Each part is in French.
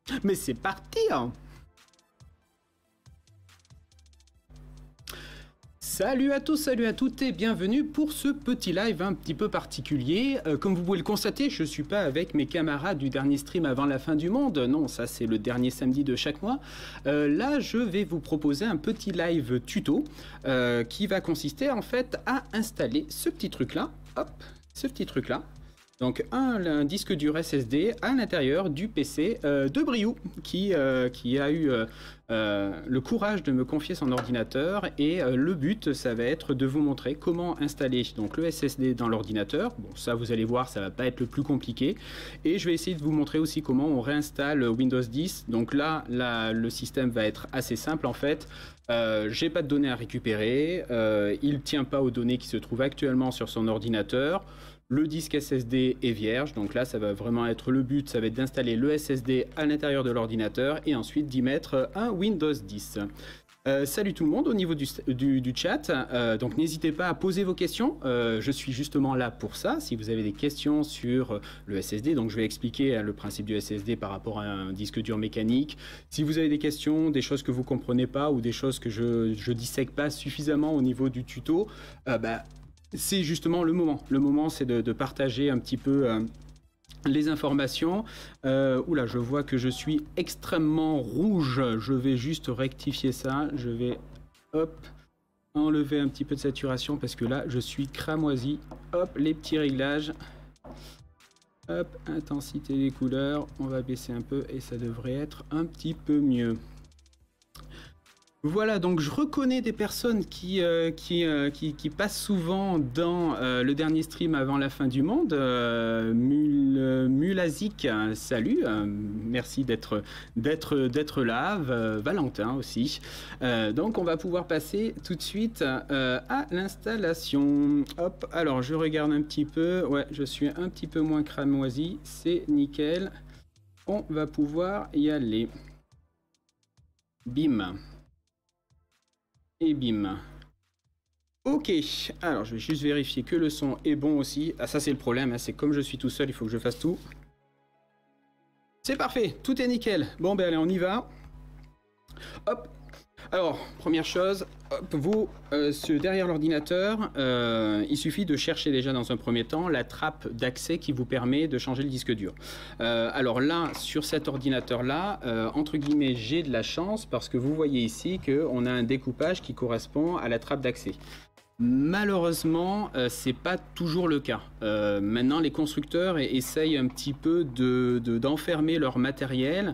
Mais c'est parti hein. Salut à tous, salut à toutes et bienvenue pour ce petit live un petit peu particulier. Comme vous pouvez le constater, je ne suis pas avec mes camarades du dernier stream avant la fin du monde. Non, ça c'est le dernier samedi de chaque mois. Là, je vais vous proposer un petit live tuto qui va consister en fait à installer ce petit truc-là. Hop, ce petit truc-là. Donc un disque dur SSD à l'intérieur du PC de Briou qui a eu le courage de me confier son ordinateur et le but ça va être de vous montrer comment installer donc le SSD dans l'ordinateur. Bon ça vous allez voir ça va pas être le plus compliqué et je vais essayer de vous montrer aussi comment on réinstalle Windows 10. Donc là le système va être assez simple en fait. J'ai pas de données à récupérer, il tient pas aux données qui se trouvent actuellement sur son ordinateur. Le disque SSD est vierge, donc là ça va vraiment être le but, ça va être d'installer le SSD à l'intérieur de l'ordinateur et ensuite d'y mettre un Windows 10. Salut tout le monde au niveau du chat, donc n'hésitez pas à poser vos questions, je suis justement là pour ça, si vous avez des questions sur le SSD, donc je vais expliquer le principe du SSD par rapport à un disque dur mécanique. Si vous avez des questions, des choses que vous comprenez pas ou des choses que je dissèque pas suffisamment au niveau du tuto, c'est justement le moment. Le moment, c'est de partager un petit peu les informations. Oula, je vois que je suis extrêmement rouge. Je vais juste rectifier ça. Je vais, hop, enlever un petit peu de saturation parce que là, je suis cramoisi. Hop, les petits réglages. Hop, intensité des couleurs. On va baisser un peu et ça devrait être un petit peu mieux. Voilà, donc je reconnais des personnes qui passent souvent dans le dernier stream avant la fin du monde. Mulazik, salut, merci d'être là. Valentin aussi. Donc on va pouvoir passer tout de suite à l'installation. Hop, alors je regarde un petit peu. Ouais, je suis un petit peu moins cramoisi, c'est nickel. On va pouvoir y aller. Bim. Et bim. Ok, alors je vais juste vérifier que le son est bon aussi. Ah ça c'est le problème, hein, c'est comme je suis tout seul, il faut que je fasse tout. C'est parfait, tout est nickel. Bon ben allez, on y va. Hop. Alors, première chose, hop, derrière l'ordinateur, il suffit de chercher déjà dans un premier temps la trappe d'accès qui vous permet de changer le disque dur. Alors là, sur cet ordinateur-là, entre guillemets, j'ai de la chance parce que vous voyez ici qu'on a un découpage qui correspond à la trappe d'accès. Malheureusement, c'est pas toujours le cas. Maintenant, les constructeurs essayent un petit peu d'enfermer leur matériel,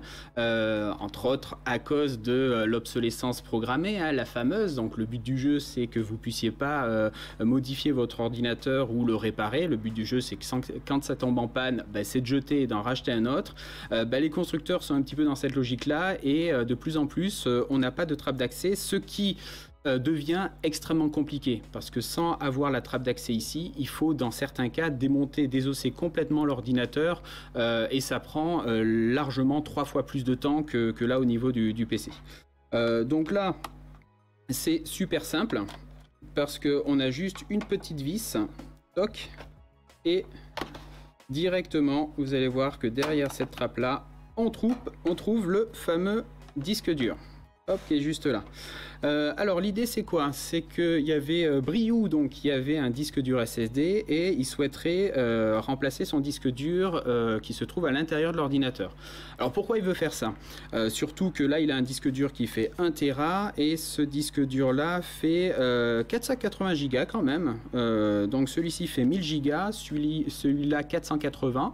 entre autres à cause de l'obsolescence programmée, hein, la fameuse. Donc, le but du jeu, c'est que vous puissiez pas modifier votre ordinateur ou le réparer. Le but du jeu, c'est que quand ça tombe en panne, c'est de jeter et d'en racheter un autre. Les constructeurs sont un petit peu dans cette logique-là et de plus en plus, on n'a pas de trappe d'accès, ce qui devient extrêmement compliqué parce que sans avoir la trappe d'accès ici, il faut dans certains cas démonter, désosser complètement l'ordinateur et ça prend largement 3 fois plus de temps que là au niveau du PC. Donc là, c'est super simple parce qu'on a juste une petite vis, toc, et directement, vous allez voir que derrière cette trappe là, on trouve le fameux disque dur. Hop, qui est juste là. Alors l'idée c'est quoi? C'est qu'il y avait Briou, donc qui avait un disque dur SSD et il souhaiterait remplacer son disque dur qui se trouve à l'intérieur de l'ordinateur. Alors pourquoi il veut faire ça? Surtout que là il a un disque dur qui fait 1 Tera et ce disque dur là fait 480 Go quand même. Donc celui-ci fait 1000 Go, celui-là 480.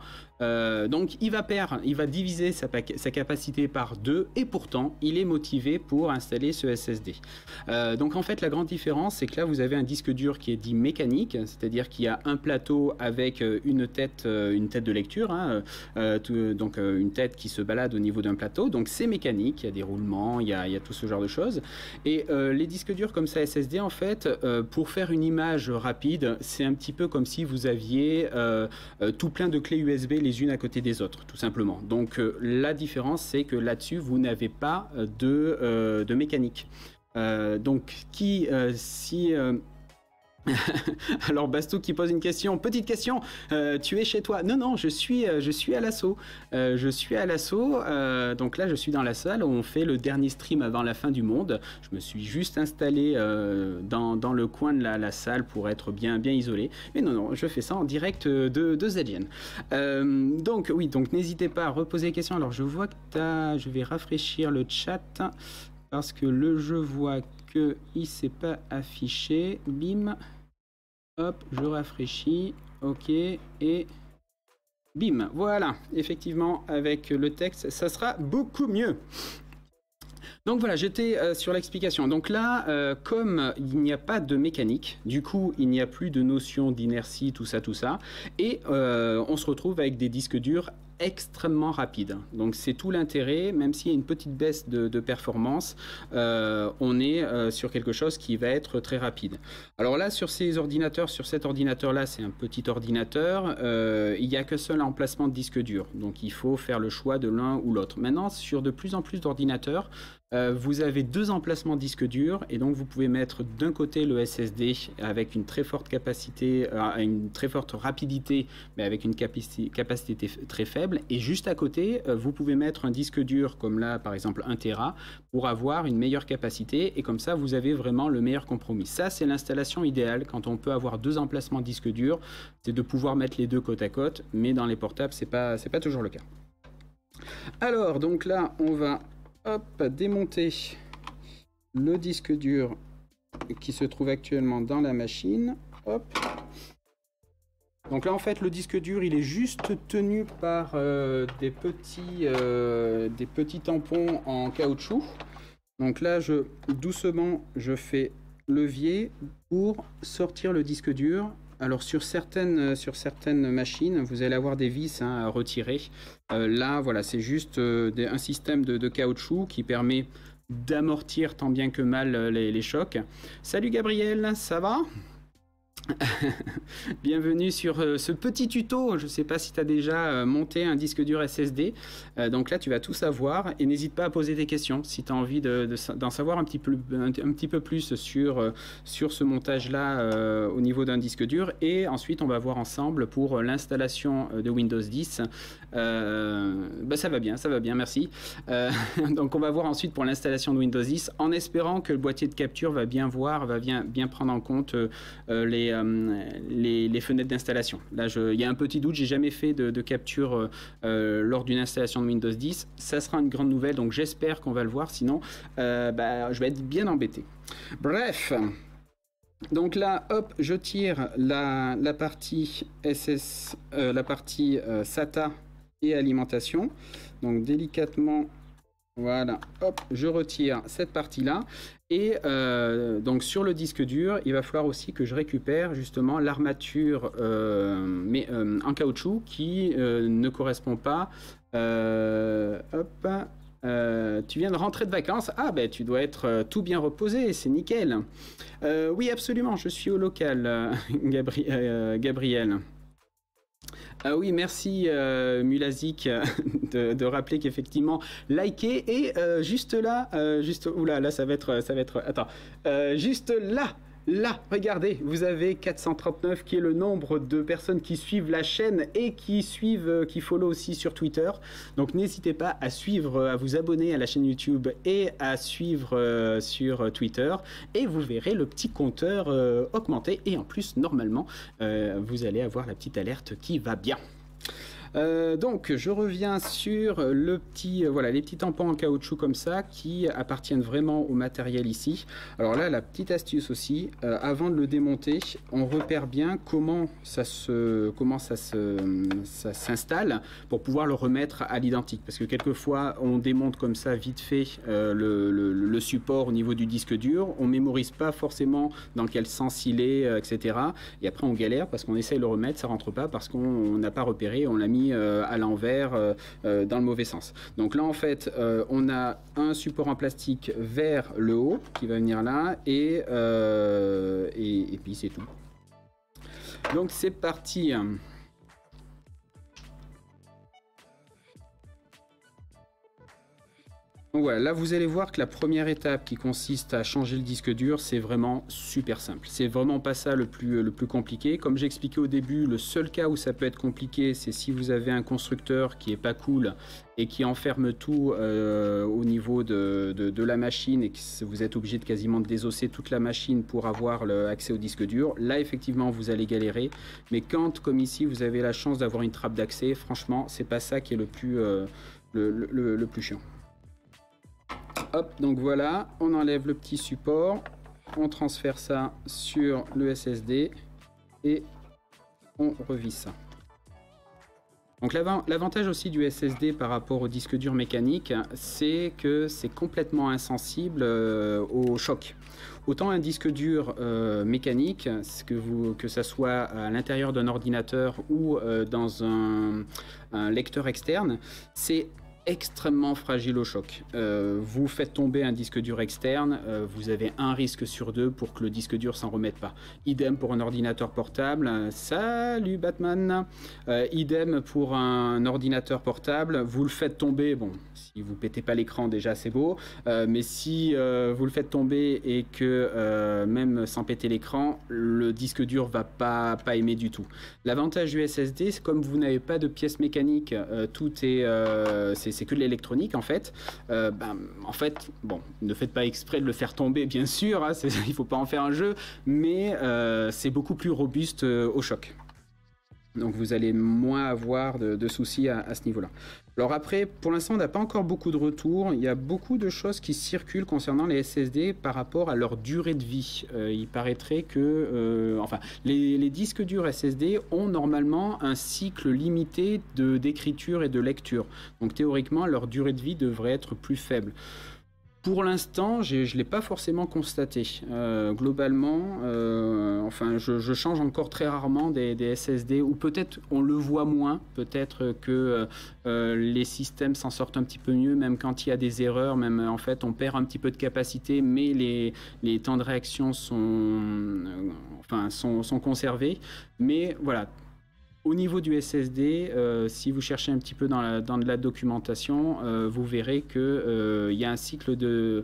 Donc il va diviser sa capacité par 2 et pourtant il est motivé pour installer ce SSD. Donc en fait la grande différence c'est que là vous avez un disque dur qui est dit mécanique, c'est-à-dire qu'il y a un plateau avec une tête de lecture, hein, donc une tête qui se balade au niveau d'un plateau, donc c'est mécanique, il y a des roulements, il y a tout ce genre de choses. Et les disques durs comme ça SSD en fait, pour faire une image rapide, c'est un petit peu comme si vous aviez tout plein de clés USB les unes à côté des autres, tout simplement. Donc la différence c'est que là-dessus vous n'avez pas de mécanique. Donc si Alors Bastou qui pose une question, petite question, tu es chez toi? Non, non, je suis à l'assaut. Je suis à l'assaut, donc là je suis dans la salle où on fait le dernier stream avant la fin du monde. Je me suis juste installé dans le coin de la salle pour être bien isolé. Mais non, non, je fais ça en direct de Zedgen. Donc oui, donc n'hésitez pas à reposer des questions. Alors je vois que je vais rafraîchir le chat parce que je vois que il s'est pas affiché. Bim. Hop, je rafraîchis. Ok. Et bim. Voilà. Effectivement, avec le texte, ça sera beaucoup mieux. Donc voilà, j'étais sur l'explication. Donc là, comme il n'y a pas de mécanique, du coup, il n'y a plus de notion d'inertie, tout ça. Et on se retrouve avec des disques durs extrêmement rapides. Donc c'est tout l'intérêt, même s'il y a une petite baisse de performance, on est sur quelque chose qui va être très rapide. Alors là, sur ces ordinateurs, sur cet ordinateur-là, c'est un petit ordinateur, il n'y a que seul emplacement de disque dur. Donc il faut faire le choix de l'un ou l'autre. Maintenant, sur de plus en plus d'ordinateurs, vous avez deux emplacements disques durs et donc vous pouvez mettre d'un côté le SSD avec une très forte capacité, une très forte rapidité, mais avec une capacité très faible. Et juste à côté, vous pouvez mettre un disque dur comme là, par exemple 1 Tera, pour avoir une meilleure capacité. Et comme ça, vous avez vraiment le meilleur compromis. Ça, c'est l'installation idéale quand on peut avoir deux emplacements disques durs, c'est de pouvoir mettre les deux côte à côte. Mais dans les portables, c'est pas toujours le cas. Alors, donc là, on va démonter le disque dur qui se trouve actuellement dans la machine. Hop. Donc là en fait le disque dur il est juste tenu par des petits tampons en caoutchouc. Donc là doucement je fais levier pour sortir le disque dur. Alors sur certaines machines, vous allez avoir des vis à retirer. Là, voilà, c'est juste un système de caoutchouc qui permet d'amortir tant bien que mal les chocs. Salut Gabriel, ça va ? Bienvenue sur ce petit tuto. Je ne sais pas si tu as déjà monté un disque dur SSD. Donc là, tu vas tout savoir et n'hésite pas à poser des questions si tu as envie d'en savoir un petit peu plus sur ce montage-là au niveau d'un disque dur. Et ensuite, on va voir ensemble pour l'installation de Windows 10. Ça va bien, merci. Donc on va voir ensuite pour l'installation de Windows 10 en espérant que le boîtier de capture va bien prendre en compte les fenêtres d'installation. Là, il y a un petit doute, j'ai jamais fait de capture lors d'une installation de Windows 10. Ça sera une grande nouvelle, donc j'espère qu'on va le voir, sinon je vais être bien embêté. Bref, donc là, hop, je tire la partie la partie SATA et alimentation. Donc délicatement, voilà, hop, je retire cette partie-là. Et donc sur le disque dur, il va falloir aussi que je récupère justement l'armature en caoutchouc qui ne correspond pas. Hop, tu viens de rentrer de vacances. Ah ben tu dois être tout bien reposé, c'est nickel. Oui absolument, je suis au local, Gabriel. Ah oui, merci Mulazik de rappeler qu'effectivement liker et juste là, oula, là ça va être attends, juste là, regardez, vous avez 439 qui est le nombre de personnes qui suivent la chaîne et qui follow aussi sur Twitter. Donc n'hésitez pas à suivre, à vous abonner à la chaîne YouTube et à suivre sur Twitter et vous verrez le petit compteur augmenter et en plus normalement vous allez avoir la petite alerte qui va bien. Donc je reviens sur les petits tampons en caoutchouc comme ça qui appartiennent vraiment au matériel ici. Alors là la petite astuce aussi, avant de le démonter, on repère bien comment ça s'installe pour pouvoir le remettre à l'identique, parce que quelquefois on démonte comme ça vite fait le support au niveau du disque dur, on mémorise pas forcément dans quel sens il est, etc. Et après on galère parce qu'on essaye de le remettre, ça rentre pas parce qu'on n'a pas repéré, on l'a mis à l'envers dans le mauvais sens. Donc là en fait on a un support en plastique vers le haut qui va venir là et puis c'est tout. Donc c'est parti. Donc voilà, là vous allez voir que la première étape qui consiste à changer le disque dur, c'est vraiment super simple. C'est vraiment pas ça le plus compliqué. Comme j'expliquais au début, le seul cas où ça peut être compliqué, c'est si vous avez un constructeur qui est pas cool et qui enferme tout au niveau de la machine et que vous êtes obligé de quasiment désosser toute la machine pour avoir accès au disque dur. Là effectivement vous allez galérer, mais quand comme ici vous avez la chance d'avoir une trappe d'accès, franchement c'est pas ça qui est le plus chiant. Hop, donc voilà, on enlève le petit support, on transfère ça sur le SSD et on revisse ça. Donc l'avantage aussi du SSD par rapport au disque dur mécanique, c'est que c'est complètement insensible au choc. Autant un disque dur mécanique, que ça soit à l'intérieur d'un ordinateur ou dans un lecteur externe, c'est extrêmement fragile au choc. Vous faites tomber un disque dur externe, vous avez un risque sur 2 pour que le disque dur s'en remette pas. Idem pour un ordinateur portable. Salut Batman. Idem pour un ordinateur portable. Vous le faites tomber. Bon, si vous pétez pas l'écran déjà c'est beau, mais si vous le faites tomber et que même sans péter l'écran, le disque dur va pas aimer du tout. L'avantage du SSD, c'est comme vous n'avez pas de pièces mécaniques, tout c'est que de l'électronique en fait. En fait, bon, ne faites pas exprès de le faire tomber, bien sûr, hein, il faut pas en faire un jeu, mais c'est beaucoup plus robuste au choc. Donc vous allez moins avoir de soucis à ce niveau-là. Alors après, pour l'instant, on n'a pas encore beaucoup de retours. Il y a beaucoup de choses qui circulent concernant les SSD par rapport à leur durée de vie. Il paraîtrait que les disques durs SSD ont normalement un cycle limité d'écriture et de lecture. Donc théoriquement, leur durée de vie devrait être plus faible. Pour l'instant, je ne l'ai pas forcément constaté. Globalement, je change encore très rarement des SSD, ou peut-être on le voit moins, peut-être que les systèmes s'en sortent un petit peu mieux, même quand il y a des erreurs, même en fait on perd un petit peu de capacité, mais les temps de réaction sont conservés. Mais voilà. Au niveau du SSD, si vous cherchez un petit peu dans de la documentation, vous verrez qu'il y a un cycle de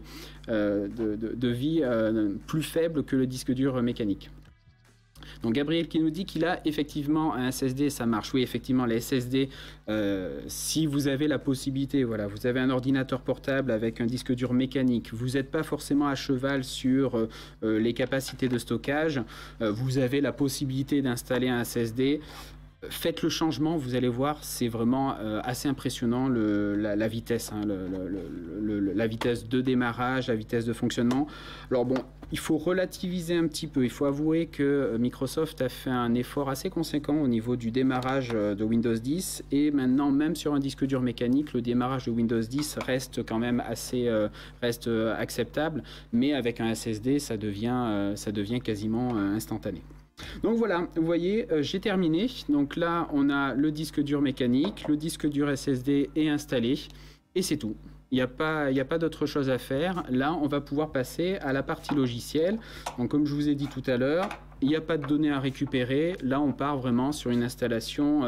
vie plus faible que le disque dur mécanique. Donc Gabriel qui nous dit qu'il a effectivement un SSD, ça marche. Oui, effectivement, les SSD, si vous avez la possibilité, voilà, vous avez un ordinateur portable avec un disque dur mécanique, vous n'êtes pas forcément à cheval sur les capacités de stockage, vous avez la possibilité d'installer un SSD. Faites le changement, vous allez voir, c'est vraiment assez impressionnant la vitesse, hein, la vitesse de démarrage, la vitesse de fonctionnement. Alors bon, il faut relativiser un petit peu, il faut avouer que Microsoft a fait un effort assez conséquent au niveau du démarrage de Windows 10 et maintenant même sur un disque dur mécanique, le démarrage de Windows 10 reste quand même reste acceptable, mais avec un SSD ça devient quasiment instantané. Donc voilà, vous voyez, j'ai terminé. Donc là, on a le disque dur mécanique, le disque dur SSD est installé et c'est tout. Il n'y a pas d'autre chose à faire. Là, on va pouvoir passer à la partie logicielle. Donc comme je vous ai dit tout à l'heure, il n'y a pas de données à récupérer. Là, on part vraiment sur une installation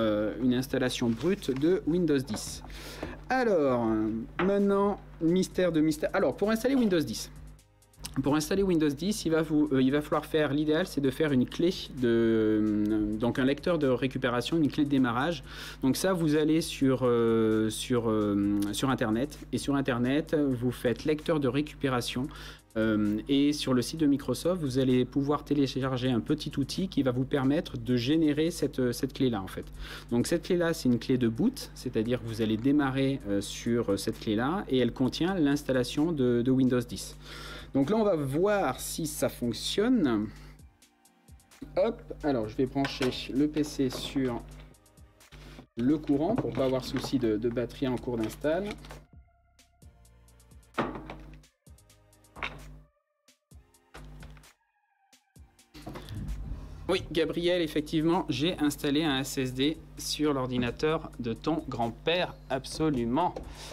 brute de Windows 10. Alors, maintenant, mystère de mystère. Alors, pour installer Windows 10. Pour installer Windows 10, il va falloir faire, l'idéal c'est de faire une clé donc un lecteur de récupération, une clé de démarrage. Donc ça, vous allez sur Internet, et sur Internet, vous faites lecteur de récupération. Et sur le site de Microsoft, vous allez pouvoir télécharger un petit outil qui va vous permettre de générer cette clé-là en fait. Donc cette clé-là, c'est une clé de boot, c'est-à-dire que vous allez démarrer sur cette clé-là et elle contient l'installation de Windows 10. Donc là, on va voir si ça fonctionne. Hop, alors je vais brancher le PC sur le courant pour ne pas avoir souci de batterie en cours d'install. Oui, Gabriel, effectivement, j'ai installé un SSD sur l'ordinateur de ton grand-père, absolument.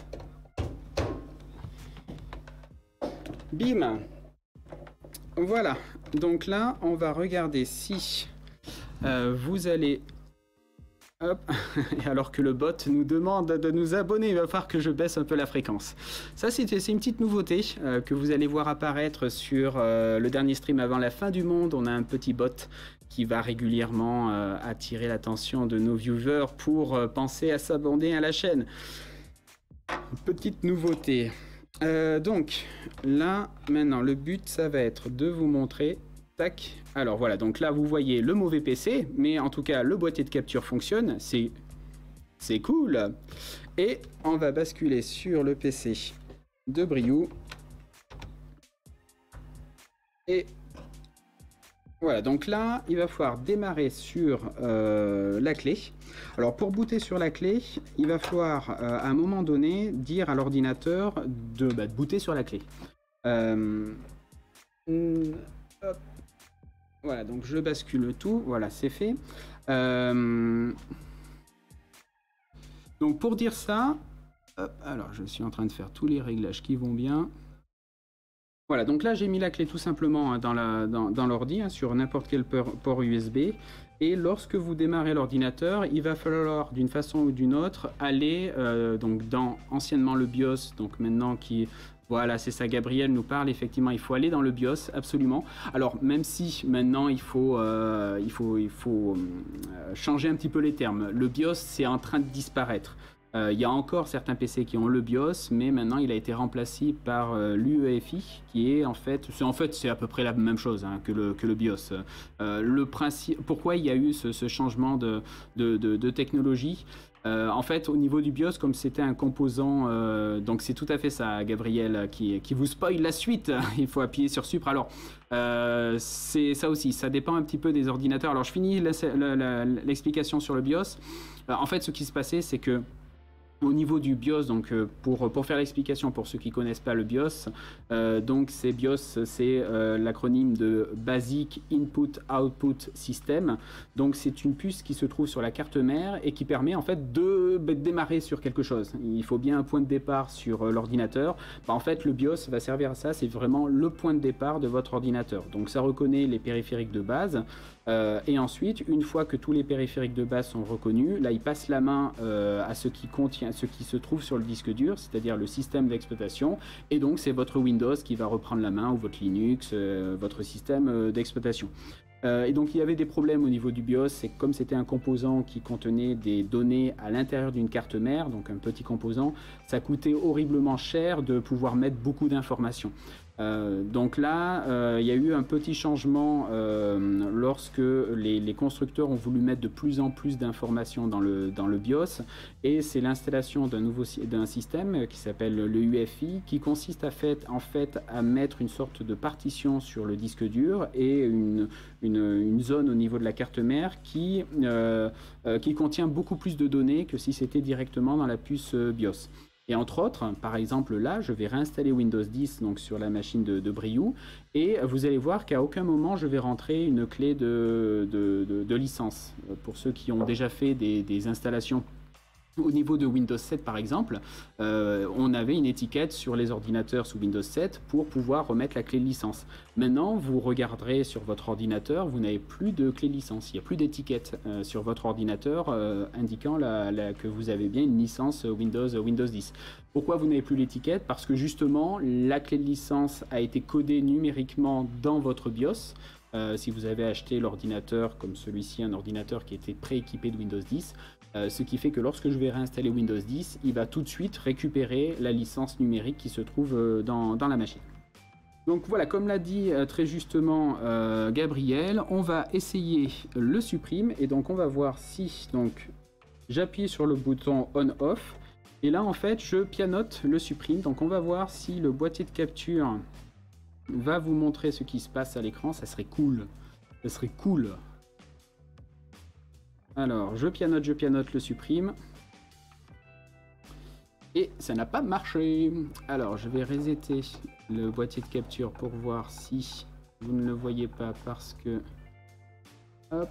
Bim. Voilà, donc là, on va regarder si vous allez Hop. Et alors que le bot nous demande de nous abonner, il va falloir que je baisse un peu la fréquence. Ça, c'est une petite nouveauté que vous allez voir apparaître sur le dernier stream avant la fin du monde. On a un petit bot qui va régulièrement attirer l'attention de nos viewers pour penser à s'abonner à la chaîne. Petite nouveauté. Donc, là, maintenant, le but, ça va être de vous montrer... Tac. Alors voilà, donc là vous voyez le mauvais PC, mais en tout cas le boîtier de capture fonctionne, c'est cool. Et on va basculer sur le PC de Briou. Et voilà, donc là il va falloir démarrer sur la clé. Alors pour booter sur la clé, il va falloir à un moment donné dire à l'ordinateur de booter sur la clé. Hop. Voilà, donc je bascule tout, voilà, c'est fait. Donc pour dire ça, hop, alors je suis en train de faire tous les réglages qui vont bien. Voilà, donc là j'ai mis la clé tout simplement dans l'ordi, sur n'importe quel port USB. Et lorsque vous démarrez l'ordinateur, il va falloir d'une façon ou d'une autre aller donc dans anciennement le BIOS, donc maintenant qui... Voilà, c'est ça, Gabriel nous parle, effectivement, il faut aller dans le BIOS, absolument. Alors, même si maintenant il faut changer un petit peu les termes, le BIOS c'est en train de disparaître. Il y a encore certains PC qui ont le BIOS, mais maintenant il a été remplacé par l'UEFI, qui est en fait c'est à peu près la même chose hein, que le BIOS. Le principe, pourquoi il y a eu ce changement de technologie? En fait, au niveau du BIOS, comme c'était un composant, donc c'est tout à fait ça, Gabriel, qui vous spoil la suite. Il faut appuyer sur Supre. Alors, c'est ça aussi, ça dépend un petit peu des ordinateurs. Alors, je finis l'explication sur le BIOS. En fait, ce qui se passait, c'est que au niveau du BIOS, donc pour faire l'explication pour ceux qui ne connaissent pas le BIOS, donc c'est BIOS, c'est l'acronyme de Basic Input Output System. Donc c'est une puce qui se trouve sur la carte mère et qui permet en fait de démarrer sur quelque chose. Il faut bien un point de départ sur l'ordinateur. En fait, le BIOS va servir à ça, c'est vraiment le point de départ de votre ordinateur. Donc ça reconnaît les périphériques de base. Et ensuite, une fois que tous les périphériques de base sont reconnus, là il passe la main à ce qui se trouve sur le disque dur, c'est-à-dire le système d'exploitation, et donc c'est votre Windows qui va reprendre la main, ou votre Linux, votre système d'exploitation. Et donc il y avait des problèmes au niveau du BIOS, c'est comme c'était un composant qui contenait des données à l'intérieur d'une carte mère, donc un petit composant, ça coûtait horriblement cher de pouvoir mettre beaucoup d'informations. Donc là, il y a eu un petit changement lorsque les constructeurs ont voulu mettre de plus en plus d'informations dans le BIOS, et c'est l'installation d'un système qui s'appelle le UEFI, qui consiste en fait à mettre une sorte de partition sur le disque dur et une zone au niveau de la carte mère qui contient beaucoup plus de données que si c'était directement dans la puce BIOS. Et entre autres, par exemple là, je vais réinstaller Windows 10 donc sur la machine de Briou, et vous allez voir qu'à aucun moment je vais rentrer une clé de licence. Pour ceux qui ont déjà fait des installations au niveau de Windows 7 par exemple, on avait une étiquette sur les ordinateurs sous Windows 7 pour pouvoir remettre la clé de licence. Maintenant, vous regarderez sur votre ordinateur, vous n'avez plus de clé de licence, il n'y a plus d'étiquette sur votre ordinateur indiquant que vous avez bien une licence Windows 10. Pourquoi vous n'avez plus l'étiquette? Parce que justement, la clé de licence a été codée numériquement dans votre BIOS. Si vous avez acheté l'ordinateur comme celui-ci, un ordinateur qui était prééquipé de Windows 10, ce qui fait que lorsque je vais réinstaller Windows 10, il va tout de suite récupérer la licence numérique qui se trouve dans la machine. Donc voilà, comme l'a dit très justement Gabriel, on va essayer le supprime, et donc on va voir si donc j'appuie sur le bouton on-off, et là en fait je pianote le supprime. Donc on va voir si le boîtier de capture va vous montrer ce qui se passe à l'écran. Ça serait cool, ça serait cool. Alors, je pianote le supprime. Et ça n'a pas marché. Alors, je vais resetter le boîtier de capture pour voir si vous ne le voyez pas parce que... Hop.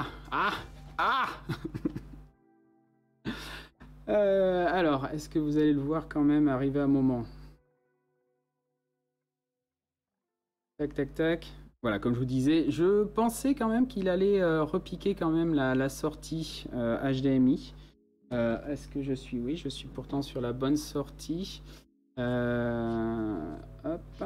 Alors, est-ce que vous allez le voir quand même arriver à un moment? Tac, tac, tac. Voilà, comme je vous disais, je pensais quand même qu'il allait repiquer quand même la sortie HDMI. Est-ce que je suis... Oui, je suis pourtant sur la bonne sortie. Hop.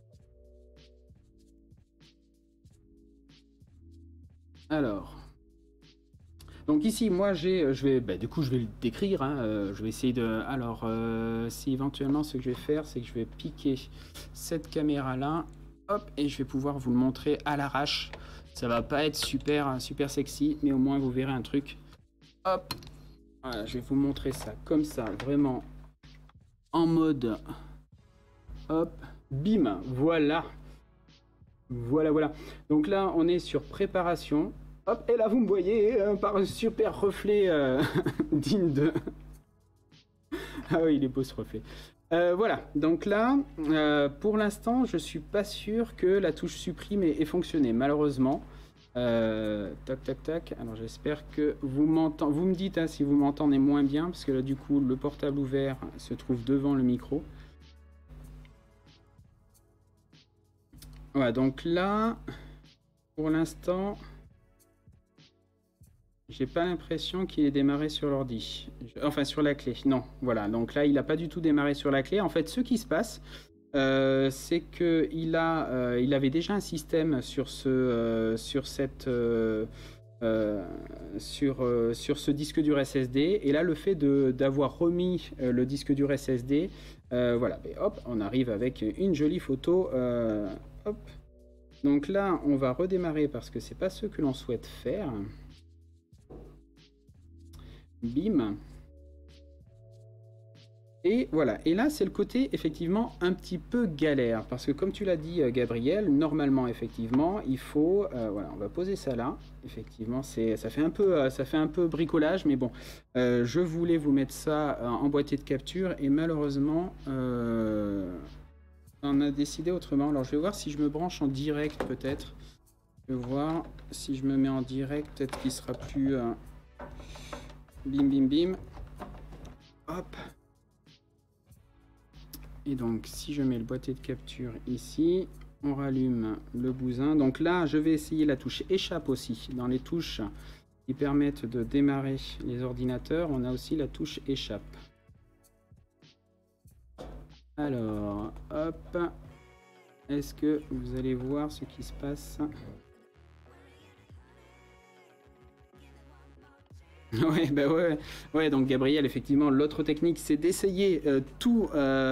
Alors. Donc ici, moi, du coup, je vais le décrire. Hein, je vais essayer de... Alors, si éventuellement, ce que je vais faire, c'est que je vais piquer cette caméra-là. Hop, et je vais pouvoir vous le montrer à l'arrache. Ça va pas être super, super sexy, mais au moins, vous verrez un truc. Hop. Voilà, je vais vous montrer ça comme ça, vraiment en mode hop, bim, voilà. Voilà. Donc là, on est sur préparation. Hop, et là, vous me voyez par un super reflet digne de... Ah oui, il est beau ce reflet. Voilà, donc là, pour l'instant, je suis pas sûr que la touche supprime ait fonctionné, malheureusement. Tac. Alors j'espère que vous m'entendez. Vous me dites hein, si vous m'entendez moins bien, parce que là du coup le portable ouvert se trouve devant le micro. Voilà, donc là, pour l'instant, j'ai pas l'impression qu'il ait démarré sur l'ordi. Enfin sur la clé. Non, voilà. Donc là, il n'a pas du tout démarré sur la clé. En fait, ce qui se passe, c'est que il avait déjà un système sur ce disque dur SSD, et là le fait d'avoir remis le disque dur SSD, voilà, et hop, on arrive avec une jolie photo. Hop. Donc là, on va redémarrer parce que c'est pas ce que l'on souhaite faire. Bim. Et voilà, et là c'est le côté effectivement un petit peu galère, parce que comme tu l'as dit Gabriel, normalement effectivement il faut, voilà, on va poser ça là, effectivement ça fait un peu bricolage, mais bon, je voulais vous mettre ça en boîtier de capture, et malheureusement on a décidé autrement. Alors je vais voir si je me branche en direct peut-être, je vais voir si je me mets en direct, peut-être qu'il sera plus bim, hop. Et donc, si je mets le boîtier de capture ici, on rallume le bousin. Donc là, je vais essayer la touche échappe aussi. Dans les touches qui permettent de démarrer les ordinateurs, on a aussi la touche échappe. Alors, hop. Est-ce que vous allez voir ce qui se passe ? Ouais, bah ouais, donc Gabriel, effectivement, l'autre technique, c'est d'essayer toutes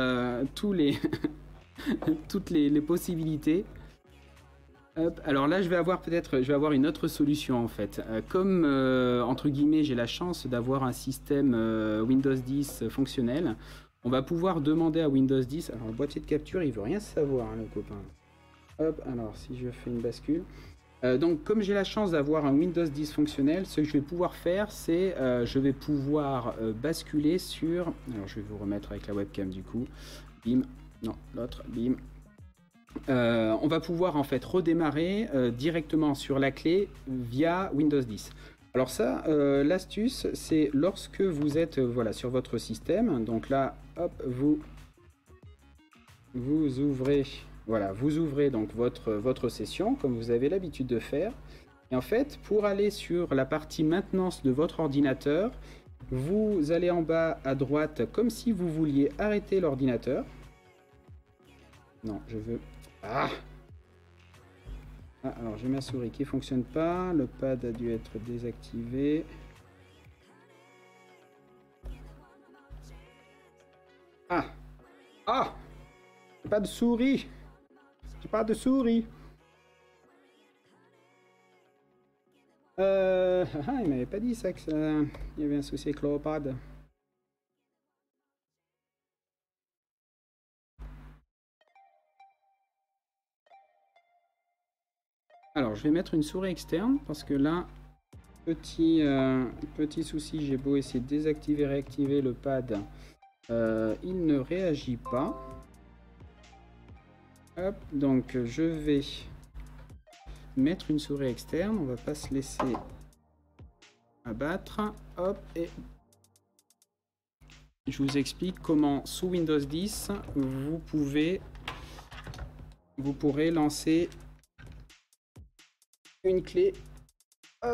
les possibilités. Hop. Alors là, je vais avoir une autre solution en fait. Comme entre guillemets, j'ai la chance d'avoir un système Windows 10 fonctionnel, on va pouvoir demander à Windows 10. Alors le boîtier de capture, il veut rien savoir, hein, le copain. Hop. Alors si je fais une bascule. Donc comme j'ai la chance d'avoir un Windows 10 fonctionnel, ce que je vais pouvoir faire, c'est je vais pouvoir basculer sur... Alors je vais vous remettre avec la webcam du coup. Bim. Non, l'autre. Bim. On va pouvoir en fait redémarrer directement sur la clé via Windows 10. Alors ça, l'astuce, c'est lorsque vous êtes voilà, sur votre système. Donc là, hop, vous ouvrez... Voilà, vous ouvrez donc votre session, comme vous avez l'habitude de faire. Et en fait, pour aller sur la partie maintenance de votre ordinateur, vous allez en bas à droite, comme si vous vouliez arrêter l'ordinateur. Non, je veux... Ah, alors j'ai ma souris qui ne fonctionne pas. Le pad a dû être désactivé. Ah, pas de souris. J'ai pas de souris. Il m'avait pas dit ça, il y avait un souci avec le pad. Alors, je vais mettre une souris externe parce que là, petit souci, j'ai beau essayer de désactiver, réactiver le pad, il ne réagit pas. Hop, donc je vais mettre une souris externe, on va pas se laisser abattre. Hop, et je vous explique comment sous Windows 10 vous pourrez lancer une clé. Hop.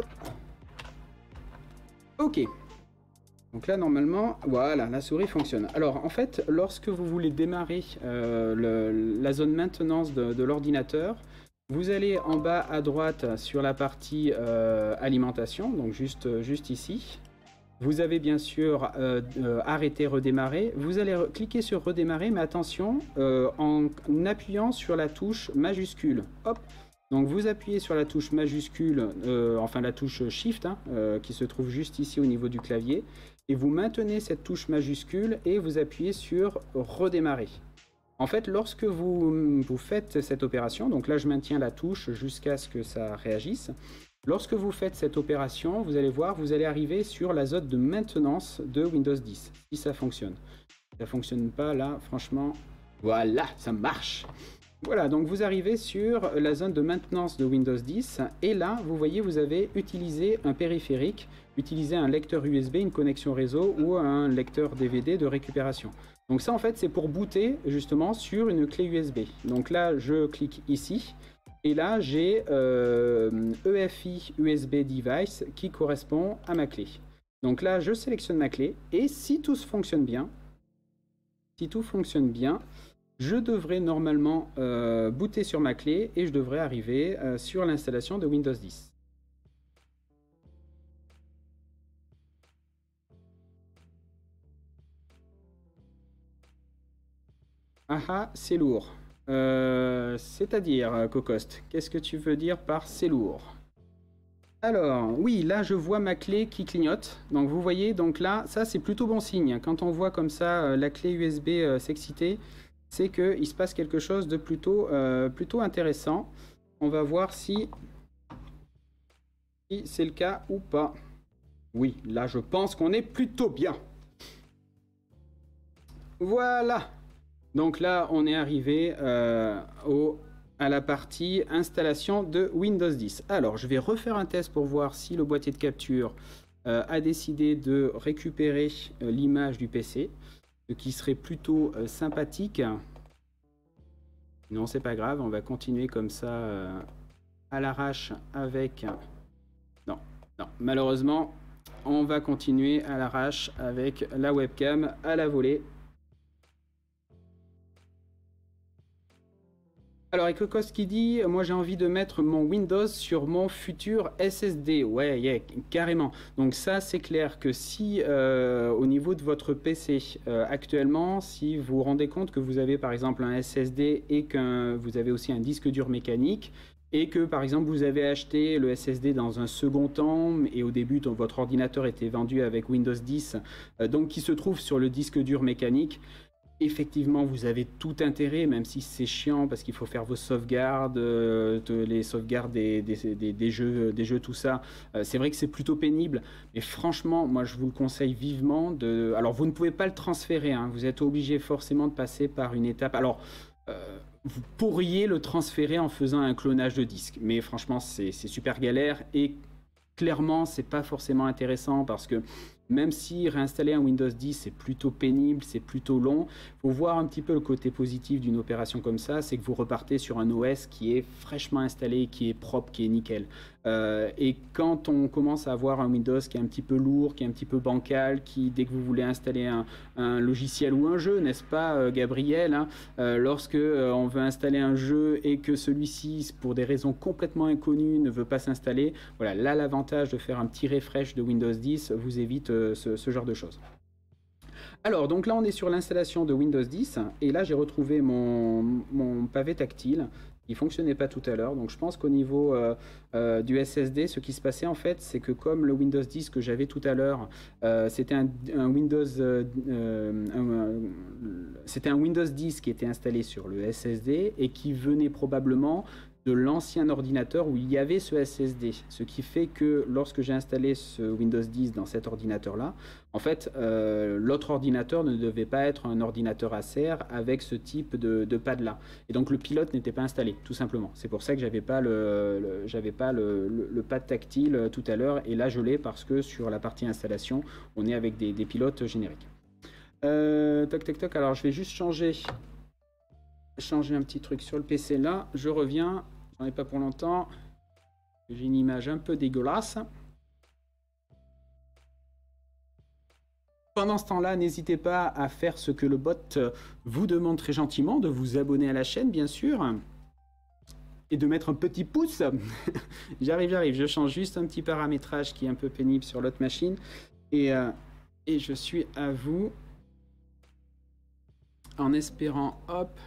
Ok. Donc là, normalement, voilà, la souris fonctionne. Alors, en fait, lorsque vous voulez démarrer la zone maintenance de l'ordinateur, vous allez en bas à droite sur la partie alimentation, donc juste ici. Vous avez bien sûr arrêter, redémarrer. Vous allez cliquer sur redémarrer, mais attention, en appuyant sur la touche majuscule. Hop. Donc vous appuyez sur la touche majuscule, enfin la touche Shift, hein, qui se trouve juste ici au niveau du clavier, et vous maintenez cette touche majuscule et vous appuyez sur redémarrer. En fait, lorsque vous faites cette opération, donc là je maintiens la touche jusqu'à ce que ça réagisse. Lorsque vous faites cette opération, vous allez voir, vous allez arriver sur la zone de maintenance de Windows 10, si ça fonctionne. Si ça ne fonctionne pas, là, franchement, voilà, ça marche. Voilà, donc vous arrivez sur la zone de maintenance de Windows 10, et là, vous voyez, vous avez utilisé un périphérique, utilisé un lecteur USB, une connexion réseau, ou un lecteur DVD de récupération. Donc ça, en fait, c'est pour booter, justement, sur une clé USB. Donc là, je clique ici. Et là, j'ai EFI USB Device qui correspond à ma clé. Donc là, je sélectionne ma clé. Et si tout fonctionne bien, je devrais normalement booter sur ma clé et je devrais arriver sur l'installation de Windows 10. Ah ah, c'est lourd. C'est-à-dire, Cocost, qu'est-ce que tu veux dire par c'est lourd? Alors, oui, là je vois ma clé qui clignote. Donc vous voyez, donc là, ça c'est plutôt bon signe. Quand on voit comme ça la clé USB s'exciter, c'est qu'il se passe quelque chose de plutôt intéressant. On va voir si c'est le cas ou pas. Oui, là je pense qu'on est plutôt bien. Voilà. Donc là, on est arrivé à la partie installation de Windows 10. Alors, je vais refaire un test pour voir si le boîtier de capture a décidé de récupérer l'image du PC, ce qui serait plutôt sympathique. Non, c'est pas grave, on va continuer comme ça à l'arrache avec... Non, malheureusement, on va continuer à l'arrache avec la webcam à la volée. Alors, Ecocos qui dit, moi j'ai envie de mettre mon Windows sur mon futur SSD. Ouais, yeah, carrément. Donc ça, c'est clair que si au niveau de votre PC actuellement, si vous vous rendez compte que vous avez par exemple un SSD et que vous avez aussi un disque dur mécanique, et que par exemple vous avez acheté le SSD dans un second temps et au début votre ordinateur était vendu avec Windows 10, donc qui se trouve sur le disque dur mécanique, effectivement, vous avez tout intérêt, même si c'est chiant parce qu'il faut faire vos sauvegardes, les sauvegardes des jeux, tout ça. C'est vrai que c'est plutôt pénible, mais franchement, moi je vous le conseille vivement. Alors, vous ne pouvez pas le transférer, hein, vous êtes obligé forcément de passer par une étape. Alors, vous pourriez le transférer en faisant un clonage de disque, mais franchement, c'est super galère et clairement, c'est pas forcément intéressant parce que même si réinstaller un Windows 10 c'est plutôt pénible, c'est plutôt long, il faut voir un petit peu le côté positif d'une opération comme ça, c'est que vous repartez sur un OS qui est fraîchement installé, qui est propre, qui est nickel. Et quand on commence à avoir un Windows qui est un petit peu lourd, qui est un petit peu bancal, qui dès que vous voulez installer un logiciel ou un jeu, n'est-ce pas Gabriel, hein, lorsque on veut installer un jeu et que celui-ci, pour des raisons complètement inconnues, ne veut pas s'installer, voilà, là l'avantage de faire un petit refresh de Windows 10 vous évite ce genre de choses. Alors, donc là, on est sur l'installation de Windows 10, et là, j'ai retrouvé mon pavé tactile. Il ne fonctionnait pas tout à l'heure, donc je pense qu'au niveau du SSD, ce qui se passait en fait, c'est que comme le Windows 10 que j'avais tout à l'heure, c'était un Windows 10 qui était installé sur le SSD et qui venait probablement de l'ancien ordinateur où il y avait ce SSD. Ce qui fait que lorsque j'ai installé ce Windows 10 dans cet ordinateur-là, en fait, l'autre ordinateur ne devait pas être un ordinateur Acer avec ce type de pad-là. Et donc le pilote n'était pas installé, tout simplement. C'est pour ça que j'avais pas le pad tactile tout à l'heure. Et là, je l'ai parce que sur la partie installation, on est avec des pilotes génériques. Toc. Alors, je vais juste changer un petit truc sur le PC là. Je reviens. J'en ai pas pour longtemps. J'ai une image un peu dégueulasse. Pendant ce temps-là, n'hésitez pas à faire ce que le bot vous demande très gentiment, de vous abonner à la chaîne, bien sûr, et de mettre un petit pouce. J'arrive, je change juste un petit paramétrage qui est un peu pénible sur l'autre machine, et je suis à vous, en espérant, hop.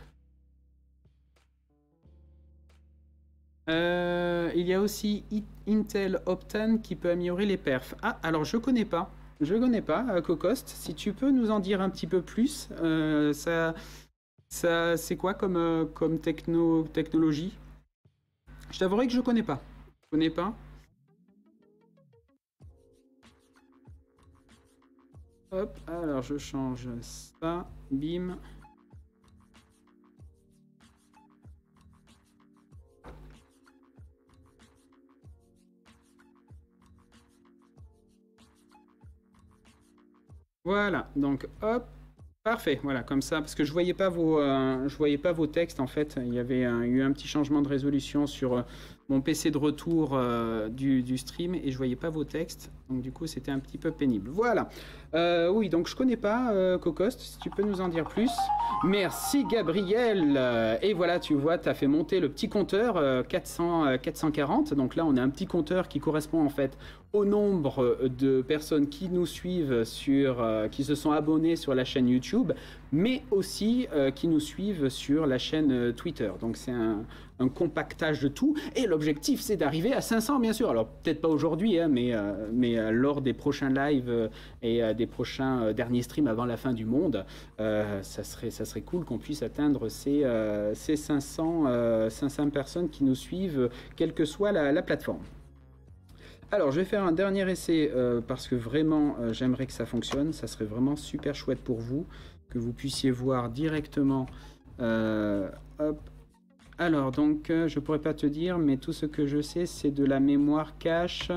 Il y a aussi Intel Optane qui peut améliorer les perfs. Ah, alors je connais pas. Je connais pas, Cocost. Si tu peux nous en dire un petit peu plus, ça c'est quoi comme technologie? Je t'avouerai que je connais pas. Je connais pas. Hop, alors je change ça. Bim. Voilà, donc hop, parfait, voilà, comme ça, parce que je voyais pas vos textes en fait. Il y avait eu un petit changement de résolution sur mon PC de retour du stream et je voyais pas vos textes, donc du coup c'était un petit peu pénible. Voilà, oui, donc je connais pas Cocost, si tu peux nous en dire plus. Merci Gabriel. Et voilà, tu vois, tu as fait monter le petit compteur 440, donc là on a un petit compteur qui correspond en fait au nombre de personnes qui nous suivent qui se sont abonnés sur la chaîne YouTube, mais aussi qui nous suivent sur la chaîne Twitter. Donc c'est un compactage de tout, et l'objectif c'est d'arriver à 500 bien sûr. Alors peut-être pas aujourd'hui, hein, mais lors des prochains lives et des prochains derniers streams avant la fin du monde, ça serait cool qu'on puisse atteindre ces 500 personnes qui nous suivent, quelle que soit la plateforme. Alors, je vais faire un dernier essai parce que vraiment, j'aimerais que ça fonctionne. Ça serait vraiment super chouette pour vous, que vous puissiez voir directement. Hop. Alors, donc, je pourrais pas te dire, mais tout ce que je sais, c'est de la mémoire cache.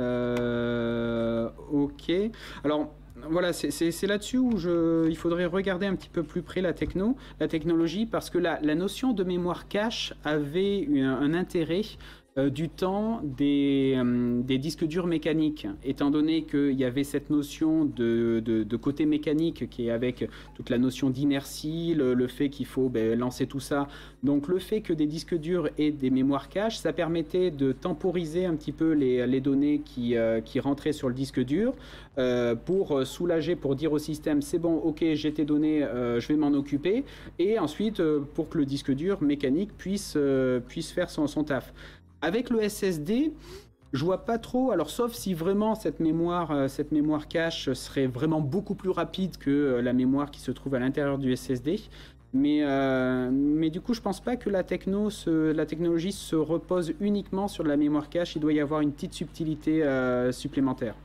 Ok. Alors, voilà, c'est là-dessus où il faudrait regarder un petit peu plus près la technologie, parce que la notion de mémoire cache avait un intérêt du temps des disques durs mécaniques, étant donné qu'il y avait cette notion de côté mécanique qui est avec toute la notion d'inertie, le fait qu'il faut lancer tout ça. Donc le fait que des disques durs aient des mémoires cache, ça permettait de temporiser un petit peu les données qui rentraient sur le disque dur, pour soulager, pour dire au système c'est bon, ok, j'ai tes données, je vais m'en occuper, et ensuite pour que le disque dur mécanique puisse faire son taf. Avec le SSD, je vois pas trop, alors sauf si vraiment cette mémoire cache serait vraiment beaucoup plus rapide que la mémoire qui se trouve à l'intérieur du SSD. Mais du coup, je pense pas que la technologie se repose uniquement sur de la mémoire cache. Il doit y avoir une petite subtilité supplémentaire.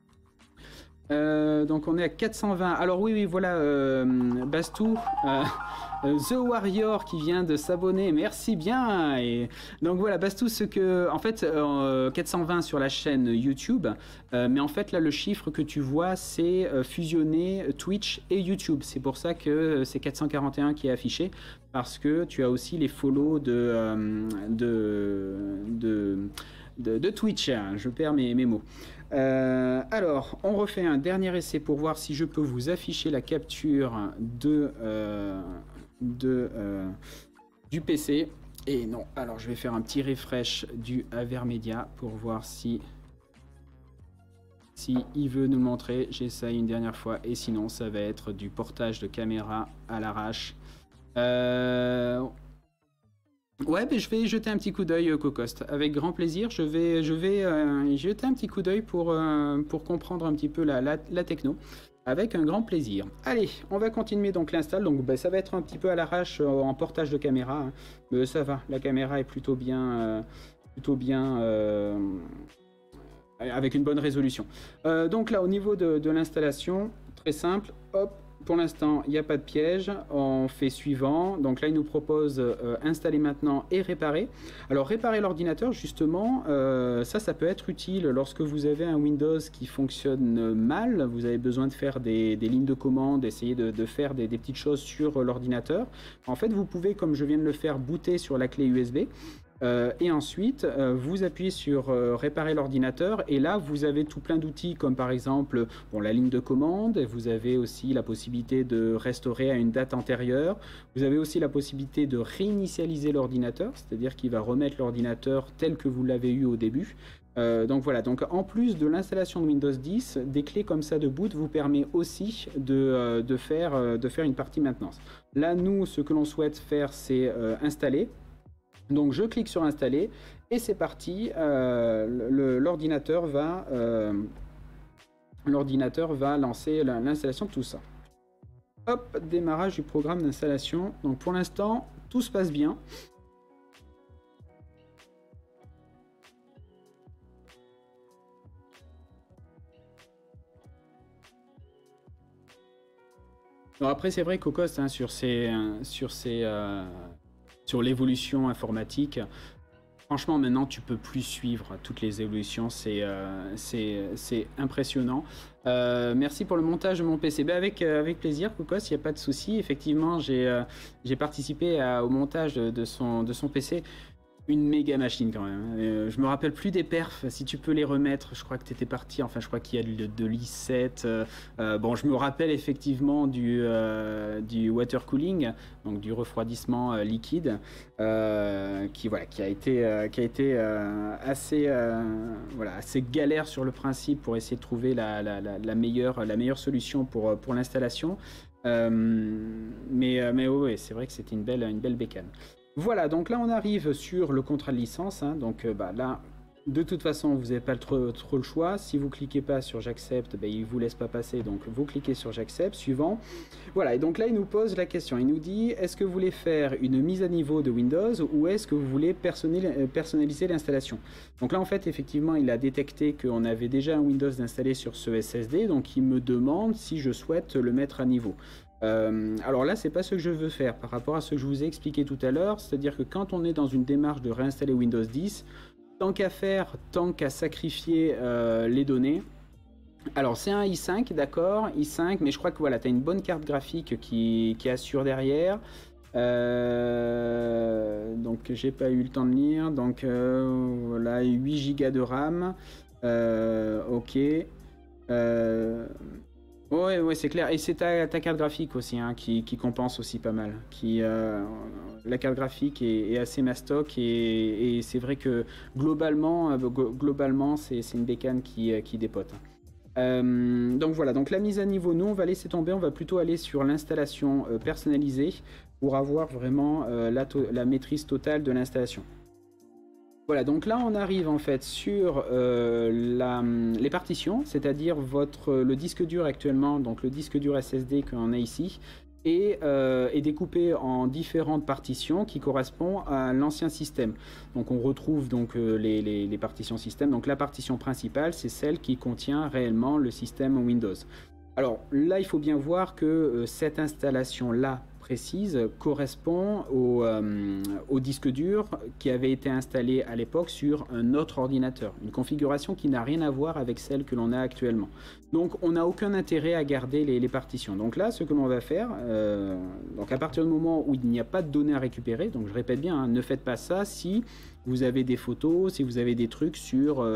Donc on est à 420. Alors oui, voilà, Bastou, The Warrior qui vient de s'abonner, merci bien. Et donc voilà, Bastou, en fait, 420 sur la chaîne YouTube, mais en fait là le chiffre que tu vois, c'est fusionner Twitch et YouTube. C'est pour ça que c'est 441 qui est affiché, parce que tu as aussi les follow de Twitch. Je perds mes mots. Alors, on refait un dernier essai pour voir si je peux vous afficher la capture du PC. Et non, alors je vais faire un petit refresh du Avermedia pour voir si il veut nous montrer. J'essaye une dernière fois, et sinon ça va être du portage de caméra à l'arrache. Ouais, mais je vais jeter un petit coup d'œil, Cocost. Avec grand plaisir, je vais jeter un petit coup d'œil pour comprendre un petit peu la techno. Avec un grand plaisir. Allez, on va continuer donc l'install. Donc ça va être un petit peu à l'arrache en portage de caméra, hein. Mais ça va, la caméra est plutôt bien avec une bonne résolution. Donc là, au niveau de l'installation, très simple, hop. Pour l'instant, il n'y a pas de piège. On fait suivant. Donc là, il nous propose installer maintenant et réparer. Alors, réparer l'ordinateur, justement, ça peut être utile lorsque vous avez un Windows qui fonctionne mal. Vous avez besoin de faire des lignes de commande, essayer de faire des petites choses sur l'ordinateur. En fait, vous pouvez, comme je viens de le faire, booter sur la clé USB. Et ensuite, vous appuyez sur réparer l'ordinateur et là, vous avez tout plein d'outils comme par exemple bon, la ligne de commande. Vous avez aussi la possibilité de restaurer à une date antérieure. Vous avez aussi la possibilité de réinitialiser l'ordinateur, c'est-à-dire qu'il va remettre l'ordinateur tel que vous l'avez eu au début. Donc voilà, donc en plus de l'installation de Windows 10, des clés comme ça de boot vous permet aussi de faire une partie maintenance. Là, nous, ce que l'on souhaite faire, c'est installer. Donc je clique sur installer et c'est parti, l'ordinateur va lancer l'installation de tout ça. Hop, démarrage du programme d'installation. Donc pour l'instant, tout se passe bien. Alors après, c'est vrai qu'au cost, hein, sur l'évolution informatique, franchement, maintenant, tu peux plus suivre toutes les évolutions. C'est impressionnant. Merci pour le montage de mon PC. Ben avec plaisir, Cocos, il n'y a pas de souci. Effectivement, j'ai participé au montage de son PC. Une méga machine quand même. Je me rappelle plus des perfs, si tu peux les remettre, je crois que tu étais parti, enfin je crois qu'il y a de l'i7. Bon, je me rappelle effectivement du water cooling, donc du refroidissement liquide, qui a été assez galère sur le principe pour essayer de trouver la meilleure solution pour l'installation. Mais ouais, c'est vrai que c'était une belle bécane. Voilà, donc là on arrive sur le contrat de licence, hein, donc là de toute façon vous n'avez pas trop le choix. Si vous cliquez pas sur j'accepte, il ne vous laisse pas passer, donc vous cliquez sur j'accepte, suivant. Voilà, et donc là il nous pose la question, il nous dit est-ce que vous voulez faire une mise à niveau de Windows ou est-ce que vous voulez personnaliser l'installation. Donc là en fait effectivement il a détecté qu'on avait déjà un Windows installé sur ce SSD, donc il me demande si je souhaite le mettre à niveau. Alors là, c'est pas ce que je veux faire par rapport à ce que je vous ai expliqué tout à l'heure, c'est-à-dire que quand on est dans une démarche de réinstaller Windows 10, tant qu'à faire, tant qu'à sacrifier les données. Alors c'est un i5, d'accord, i5, mais je crois que voilà, tu as une bonne carte graphique qui assure derrière. Donc j'ai pas eu le temps de lire, donc voilà, 8 Go de RAM, ok. Ouais, c'est clair. Et c'est ta carte graphique aussi hein, qui compense aussi pas mal. La carte graphique est assez mastoc et c'est vrai que globalement c'est une bécane qui dépote. Donc voilà, donc la mise à niveau, nous on va laisser tomber, on va plutôt aller sur l'installation personnalisée pour avoir vraiment la maîtrise totale de l'installation. Voilà, donc là on arrive en fait sur les partitions, c'est-à-dire le disque dur actuellement, donc le disque dur SSD qu'on a ici, est découpé en différentes partitions qui correspondent à l'ancien système. Donc on retrouve donc les partitions système. Donc la partition principale, c'est celle qui contient réellement le système Windows. Alors là, il faut bien voir que cette installation-là précise correspond au disque dur qui avait été installé à l'époque sur un autre ordinateur. Une configuration qui n'a rien à voir avec celle que l'on a actuellement. Donc on n'a aucun intérêt à garder les partitions. Donc là, ce que l'on va faire, donc à partir du moment où il n'y a pas de données à récupérer, donc je répète bien, hein, ne faites pas ça si vous avez des photos, si vous avez des trucs sur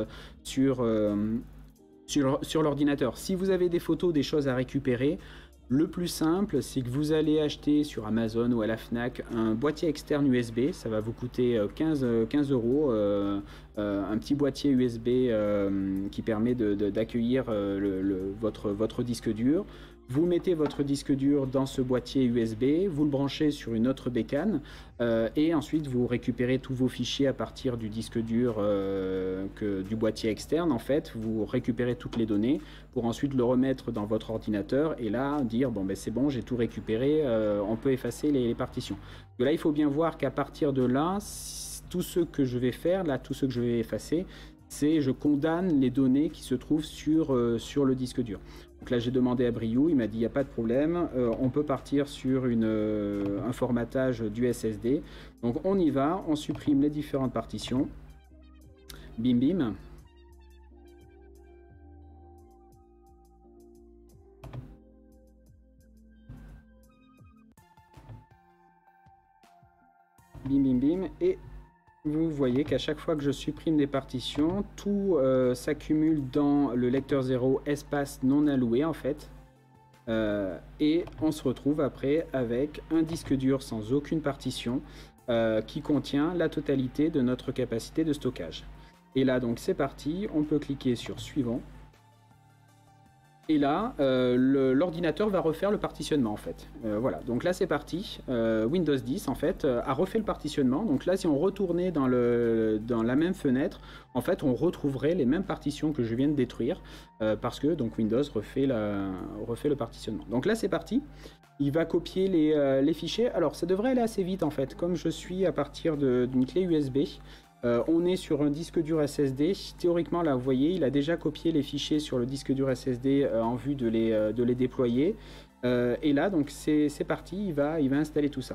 l'ordinateur. Si vous avez des photos, des choses à récupérer, le plus simple, c'est que vous allez acheter sur Amazon ou à la Fnac un boîtier externe USB. Ça va vous coûter 15 euros. Un petit boîtier USB qui permet d'accueillir votre disque dur. Vous mettez votre disque dur dans ce boîtier USB, vous le branchez sur une autre bécane et ensuite vous récupérez tous vos fichiers à partir du disque dur du boîtier externe. En fait, vous récupérez toutes les données pour ensuite le remettre dans votre ordinateur et là dire bon ben c'est bon, j'ai tout récupéré, on peut effacer les partitions. Donc là, il faut bien voir qu'à partir de là, tout ce que je vais faire, là, tout ce que je vais effacer, c'est je condamne les données qui se trouvent sur le disque dur. Donc là j'ai demandé à Briou, il m'a dit il n'y a pas de problème, on peut partir sur un formatage du SSD. Donc on y va, on supprime les différentes partitions. Bim bim. Bim bim bim et vous voyez qu'à chaque fois que je supprime des partitions, tout s'accumule dans le lecteur 0 espace non alloué en fait. Et on se retrouve après avec un disque dur sans aucune partition qui contient la totalité de notre capacité de stockage. Et là donc c'est parti, on peut cliquer sur suivant. Et là, l'ordinateur va refaire le partitionnement en fait. Voilà, donc là c'est parti. Windows 10 en fait a refait le partitionnement. Donc là, si on retournait dans la même fenêtre, en fait, on retrouverait les mêmes partitions que je viens de détruire parce que donc Windows refait le partitionnement. Donc là c'est parti. Il va copier les fichiers. Alors ça devrait aller assez vite en fait. Comme je suis à partir d'une clé USB. On est sur un disque dur SSD. Théoriquement, là, vous voyez, il a déjà copié les fichiers sur le disque dur SSD en vue de les déployer. Et là, donc, c'est parti, il va installer tout ça.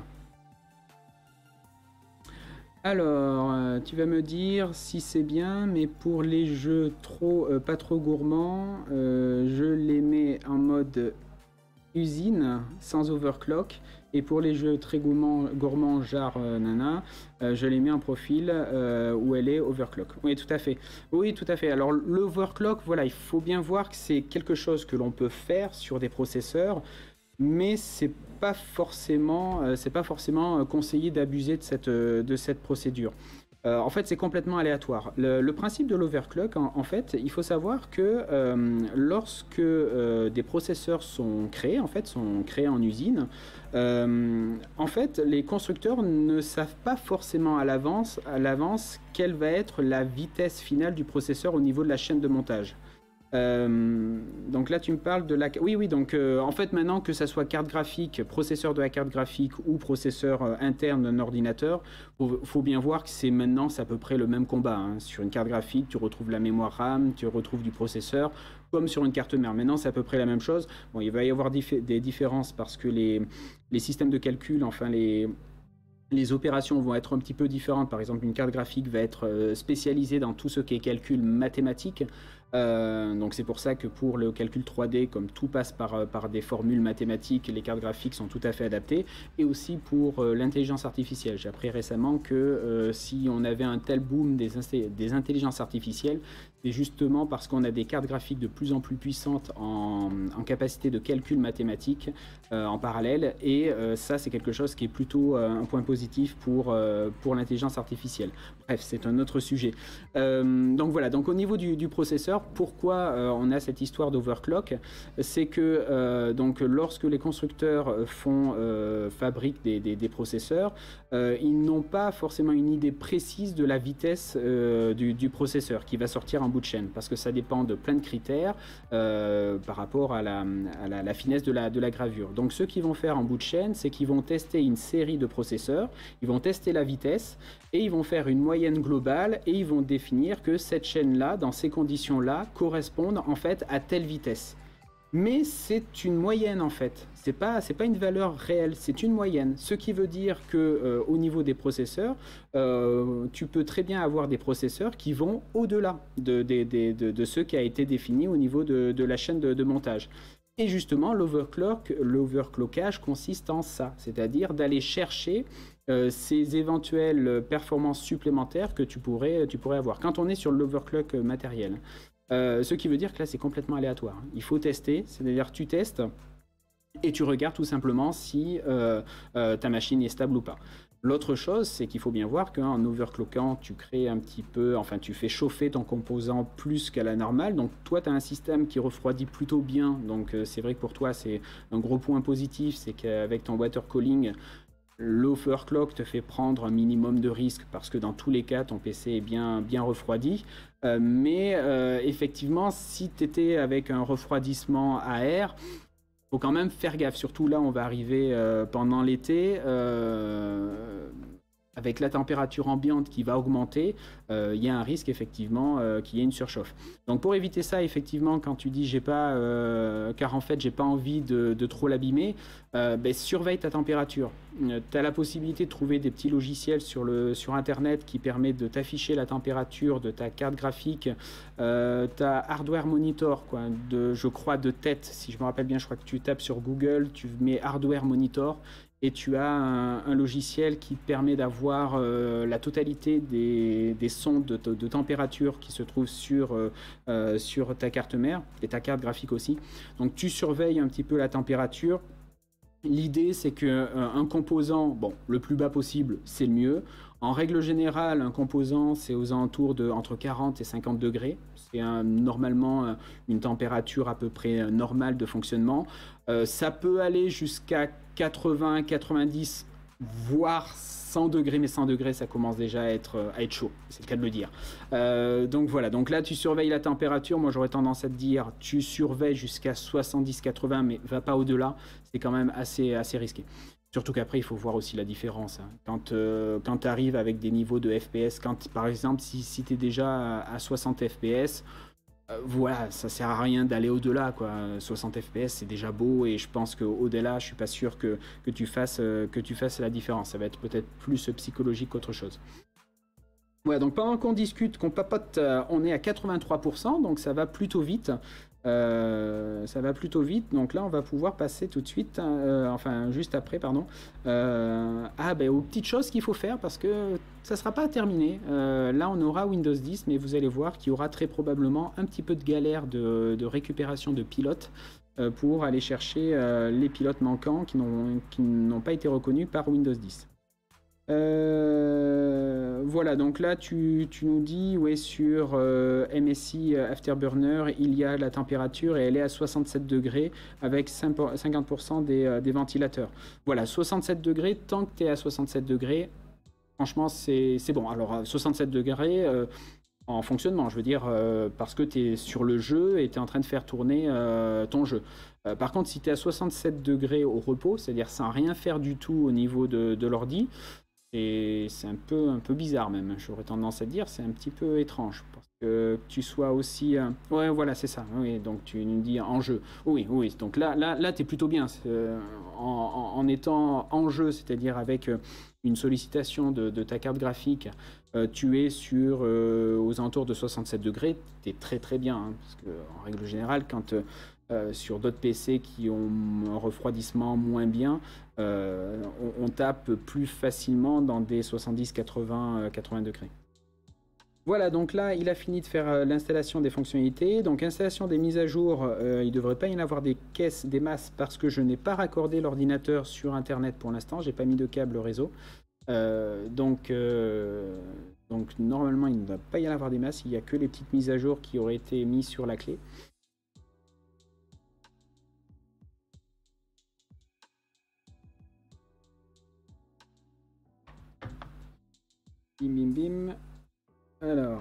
Alors, tu vas me dire si c'est bien, mais pour les jeux pas trop gourmands, je les mets en mode usine, sans overclock. Et pour les jeux très gourmands genre nana, je les mets en profil où elle est overclock. Oui, tout à fait. Oui, tout à fait. Alors l'overclock, voilà, il faut bien voir que c'est quelque chose que l'on peut faire sur des processeurs, mais c'est pas forcément conseillé d'abuser de cette procédure. En fait, c'est complètement aléatoire. Le principe de l'overclock, en fait, il faut savoir que lorsque des processeurs sont créés en usine, en fait, les constructeurs ne savent pas forcément à l'avance quelle va être la vitesse finale du processeur au niveau de la chaîne de montage. Donc là tu me parles de la... Oui, donc en fait maintenant que ça soit carte graphique, processeur de la carte graphique ou processeur interne d'un ordinateur, faut bien voir que c'est à peu près le même combat. Hein. Sur une carte graphique, tu retrouves la mémoire RAM, tu retrouves du processeur, comme sur une carte mère. Maintenant c'est à peu près la même chose. Bon, il va y avoir des différences parce que les systèmes de calcul, enfin les opérations vont être un petit peu différentes. Par exemple, une carte graphique va être spécialisée dans tout ce qui est calcul mathématique. Donc c'est pour ça que pour le calcul 3D, comme tout passe par des formules mathématiques, les cartes graphiques sont tout à fait adaptées. Et aussi pour l'intelligence artificielle. J'ai appris récemment que si on avait un tel boom des intelligences artificielles, c'est justement parce qu'on a des cartes graphiques de plus en plus puissantes en capacité de calcul mathématique en parallèle. Et ça, c'est quelque chose qui est plutôt un point positif pour l'intelligence artificielle. Bref, c'est un autre sujet. Donc voilà, donc au niveau du processeur, pourquoi on a cette histoire d'overclock? C'est que donc, lorsque les constructeurs fabriquent des processeurs, ils n'ont pas forcément une idée précise de la vitesse du processeur qui va sortir en bout de chaîne, parce que ça dépend de plein de critères par rapport à la finesse de la gravure. Donc ce qu'ils vont faire en bout de chaîne, c'est qu'ils vont tester une série de processeurs, ils vont tester la vitesse, et ils vont faire une moyenne globale, et ils vont définir que cette chaîne-là, dans ces conditions-là, correspondent en fait à telle vitesse. Mais c'est une moyenne en fait, c'est pas une valeur réelle, c'est une moyenne. Ce qui veut dire que au niveau des processeurs, tu peux très bien avoir des processeurs qui vont au-delà de ce qui a été défini au niveau de la chaîne de montage. Et justement, l'overclockage consiste en ça, c'est-à-dire d'aller chercher ces éventuelles performances supplémentaires que tu pourrais avoir quand on est sur l'overclock matériel. Ce qui veut dire que là c'est complètement aléatoire. Il faut tester, c'est-à-dire tu testes et tu regardes tout simplement si ta machine est stable ou pas. L'autre chose, c'est qu'il faut bien voir qu'en overclockant, tu crées un petit peu, enfin tu fais chauffer ton composant plus qu'à la normale. Donc toi, tu as un système qui refroidit plutôt bien. Donc c'est vrai que pour toi, c'est un gros point positif, c'est qu'avec ton water cooling, l'overclock te fait prendre un minimum de risque parce que dans tous les cas, ton PC est bien refroidi. Mais effectivement, si tu étais avec un refroidissement à air, faut quand même faire gaffe. Surtout là, on va arriver pendant l'été. Avec la température ambiante qui va augmenter, il y a un risque effectivement qu'il y ait une surchauffe. Donc pour éviter ça, effectivement, quand tu dis j'ai pas, car en fait j'ai pas envie de trop l'abîmer, surveille ta température. Tu as la possibilité de trouver des petits logiciels sur internet qui permettent de t'afficher la température de ta carte graphique. Tu as Hardware Monitor, quoi, je crois de tête, si je me rappelle bien, je crois que tu tapes sur Google, tu mets Hardware Monitor. et tu as un logiciel qui te permet d'avoir la totalité des sondes de température qui se trouvent sur ta carte mère et ta carte graphique aussi. Donc tu surveilles un petit peu la température. L'idée, c'est qu'un composant, bon, le plus bas possible, c'est le mieux. En règle générale, un composant, c'est aux alentours de entre 40 et 50 degrés. C'est normalement une température à peu près normale de fonctionnement. Ça peut aller jusqu'à 80, 90, voire 100 degrés, mais 100 degrés, ça commence déjà à être chaud, c'est le cas de le dire. Donc voilà, donc là, tu surveilles la température. Moi, j'aurais tendance à te dire, tu surveilles jusqu'à 70, 80, mais va pas au-delà. C'est quand même assez risqué. Surtout qu'après, il faut voir aussi la différence. Hein. Quand tu arrives avec des niveaux de FPS, par exemple, si tu es déjà à 60 FPS, voilà, ça sert à rien d'aller au-delà, quoi. 60 FPS, c'est déjà beau, et je pense qu'au-delà, je suis pas sûr que tu fasses la différence. Ça va être peut-être plus psychologique qu'autre chose. Ouais, donc pendant qu'on discute, qu'on papote, on est à 83%, donc ça va plutôt vite. Donc là on va pouvoir passer tout de suite, enfin juste après, pardon, aux petites choses qu'il faut faire, parce que ça sera pas terminé. Là on aura Windows 10, mais vous allez voir qu'il y aura très probablement un petit peu de galère de récupération de pilotes pour aller chercher les pilotes manquants qui n'ont pas été reconnus par Windows 10. Voilà, donc là tu nous dis, ouais, sur MSI Afterburner, il y a la température et elle est à 67 degrés avec 50% des ventilateurs. Voilà, 67 degrés, tant que tu es à 67 degrés, franchement c'est bon. Alors 67 degrés en fonctionnement, je veux dire, parce que tu es sur le jeu et tu es en train de faire tourner ton jeu. Par contre, si tu es à 67 degrés au repos, c'est-à-dire sans rien faire du tout au niveau de l'ordi, et c'est un peu bizarre même, j'aurais tendance à dire, c'est un petit peu étrange, parce que tu sois aussi... Ouais, voilà, c'est ça, oui, donc tu nous dis en jeu. Oui, donc là tu es plutôt bien, en étant en jeu, c'est-à-dire avec une sollicitation de ta carte graphique, tu es aux alentours de 67 degrés, tu es très très bien, hein, parce qu'en règle générale, quand... sur d'autres PC qui ont un refroidissement moins bien, on tape plus facilement dans des 70, 80, 80 degrés. Voilà, donc là, il a fini de faire l'installation des fonctionnalités. Donc, installation des mises à jour, il ne devrait pas y en avoir des masses, parce que je n'ai pas raccordé l'ordinateur sur Internet pour l'instant. Je n'ai pas mis de câble réseau. Donc, normalement, il ne va pas y en avoir des masses. Il n'y a que les petites mises à jour qui auraient été mises sur la clé. Bim, bim, bim. Alors.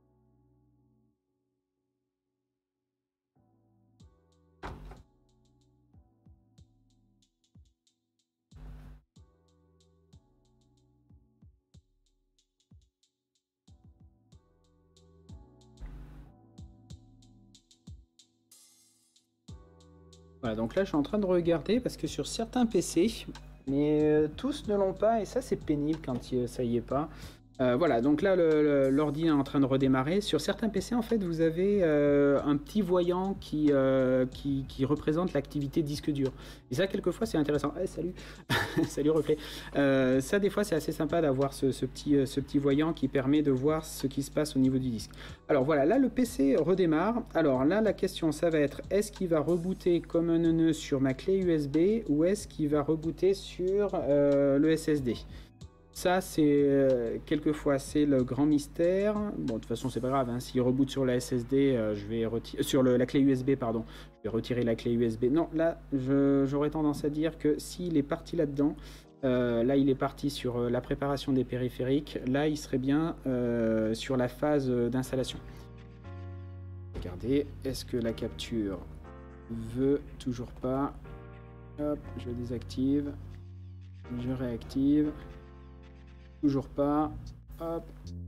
Voilà, donc là je suis en train de regarder parce que sur certains PC, mais tous ne l'ont pas, et ça c'est pénible quand ça y est pas. Voilà, donc là l'ordi est en train de redémarrer. Sur certains PC, en fait, vous avez un petit voyant qui représente l'activité disque dur. Et ça, quelquefois, c'est intéressant. Hey, salut. Salut, Reflet. Ça, des fois, c'est assez sympa d'avoir ce petit voyant qui permet de voir ce qui se passe au niveau du disque. Alors voilà, là, le PC redémarre. Alors là, la question, ça va être, est-ce qu'il va rebooter comme un neuneu sur ma clé USB, ou est-ce qu'il va rebooter sur le SSD? Ça, c'est quelquefois c'est le grand mystère. Bon, de toute façon, c'est pas grave, hein. S'il reboot sur la SSD, je vais retirer sur la clé USB, pardon. Je vais retirer la clé USB. Non, là, j'aurais tendance à dire que s'il est parti là-dedans, là, il est parti sur la préparation des périphériques. Là, il serait bien sur la phase d'installation. Regardez, est-ce que la capture veut toujours pas? Hop, je désactive. Je réactive. Toujours pas. Hop.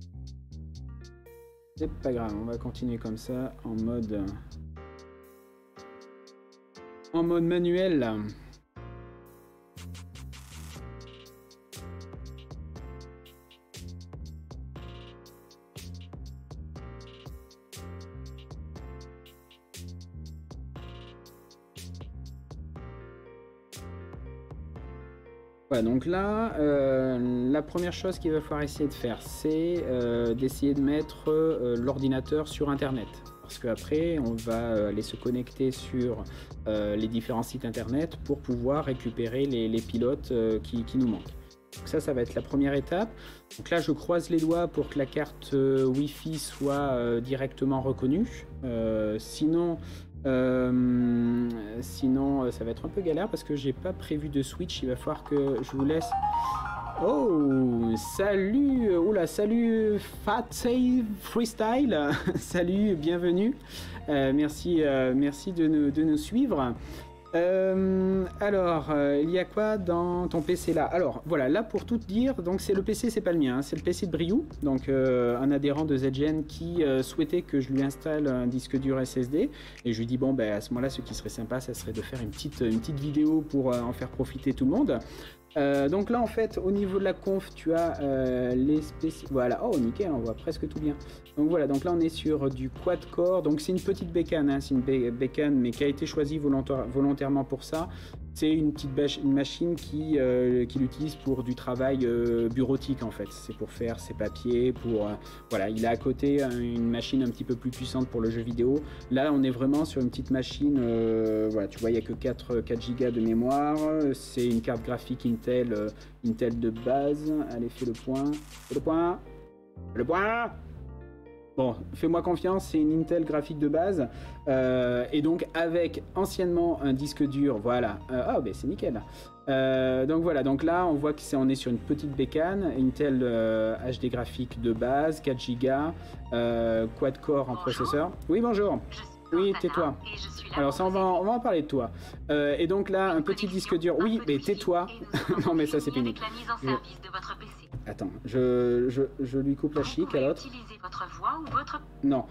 C'est pas grave, on va continuer comme ça en mode manuel. Voilà, donc là, la première chose qu'il va falloir essayer de faire, c'est d'essayer de mettre l'ordinateur sur Internet. Parce qu'après, on va aller se connecter sur les différents sites Internet pour pouvoir récupérer les pilotes qui nous manquent. Donc ça va être la première étape. Donc là, je croise les doigts pour que la carte Wi-Fi soit directement reconnue. Sinon, ça va être un peu galère parce que j'ai pas prévu de switch. Il va falloir que je vous laisse. Oh, salut, oula, salut Fatsave Freestyle, salut, bienvenue. Merci de nous suivre. Alors, il y a quoi dans ton PC là? Alors, voilà, là pour tout te dire, donc c'est le PC, c'est pas le mien, hein, c'est le PC de Briou, donc un adhérent de ZGN qui souhaitait que je lui installe un disque dur SSD, et je lui dis bon, ben à ce moment-là, ce qui serait sympa, ça serait de faire une petite vidéo pour en faire profiter tout le monde. Donc là en fait au niveau de la conf tu as les spécifiques, voilà, oh nickel, on voit presque tout bien. Donc voilà, donc là on est sur du quad core, donc c'est une petite bécane, hein, c'est une bécane mais qui a été choisie volontairement pour ça. C'est une petite machine qui l'utilise pour du travail bureautique en fait, c'est pour faire ses papiers, pour voilà, il a à côté une machine un petit peu plus puissante pour le jeu vidéo. Là on est vraiment sur une petite machine, voilà, tu vois il n'y a que 4 Go de mémoire, c'est une carte graphique Intel de base. Allez, fais le point. Bon, fais-moi confiance, c'est une Intel graphique de base, et donc avec anciennement un disque dur, voilà. Ah, ben c'est nickel. Donc voilà, donc là on voit on est sur une petite bécane, Intel HD graphique de base, 4 Go, quad core en processeur. Oui, bonjour. Oui, tais-toi. Alors ça, on va en parler de toi. Et donc là, un petit disque dur. Oui, mais tais-toi. Non, mais ça, c'est pénible. Attends, je lui coupe la chic à l'autre. Non.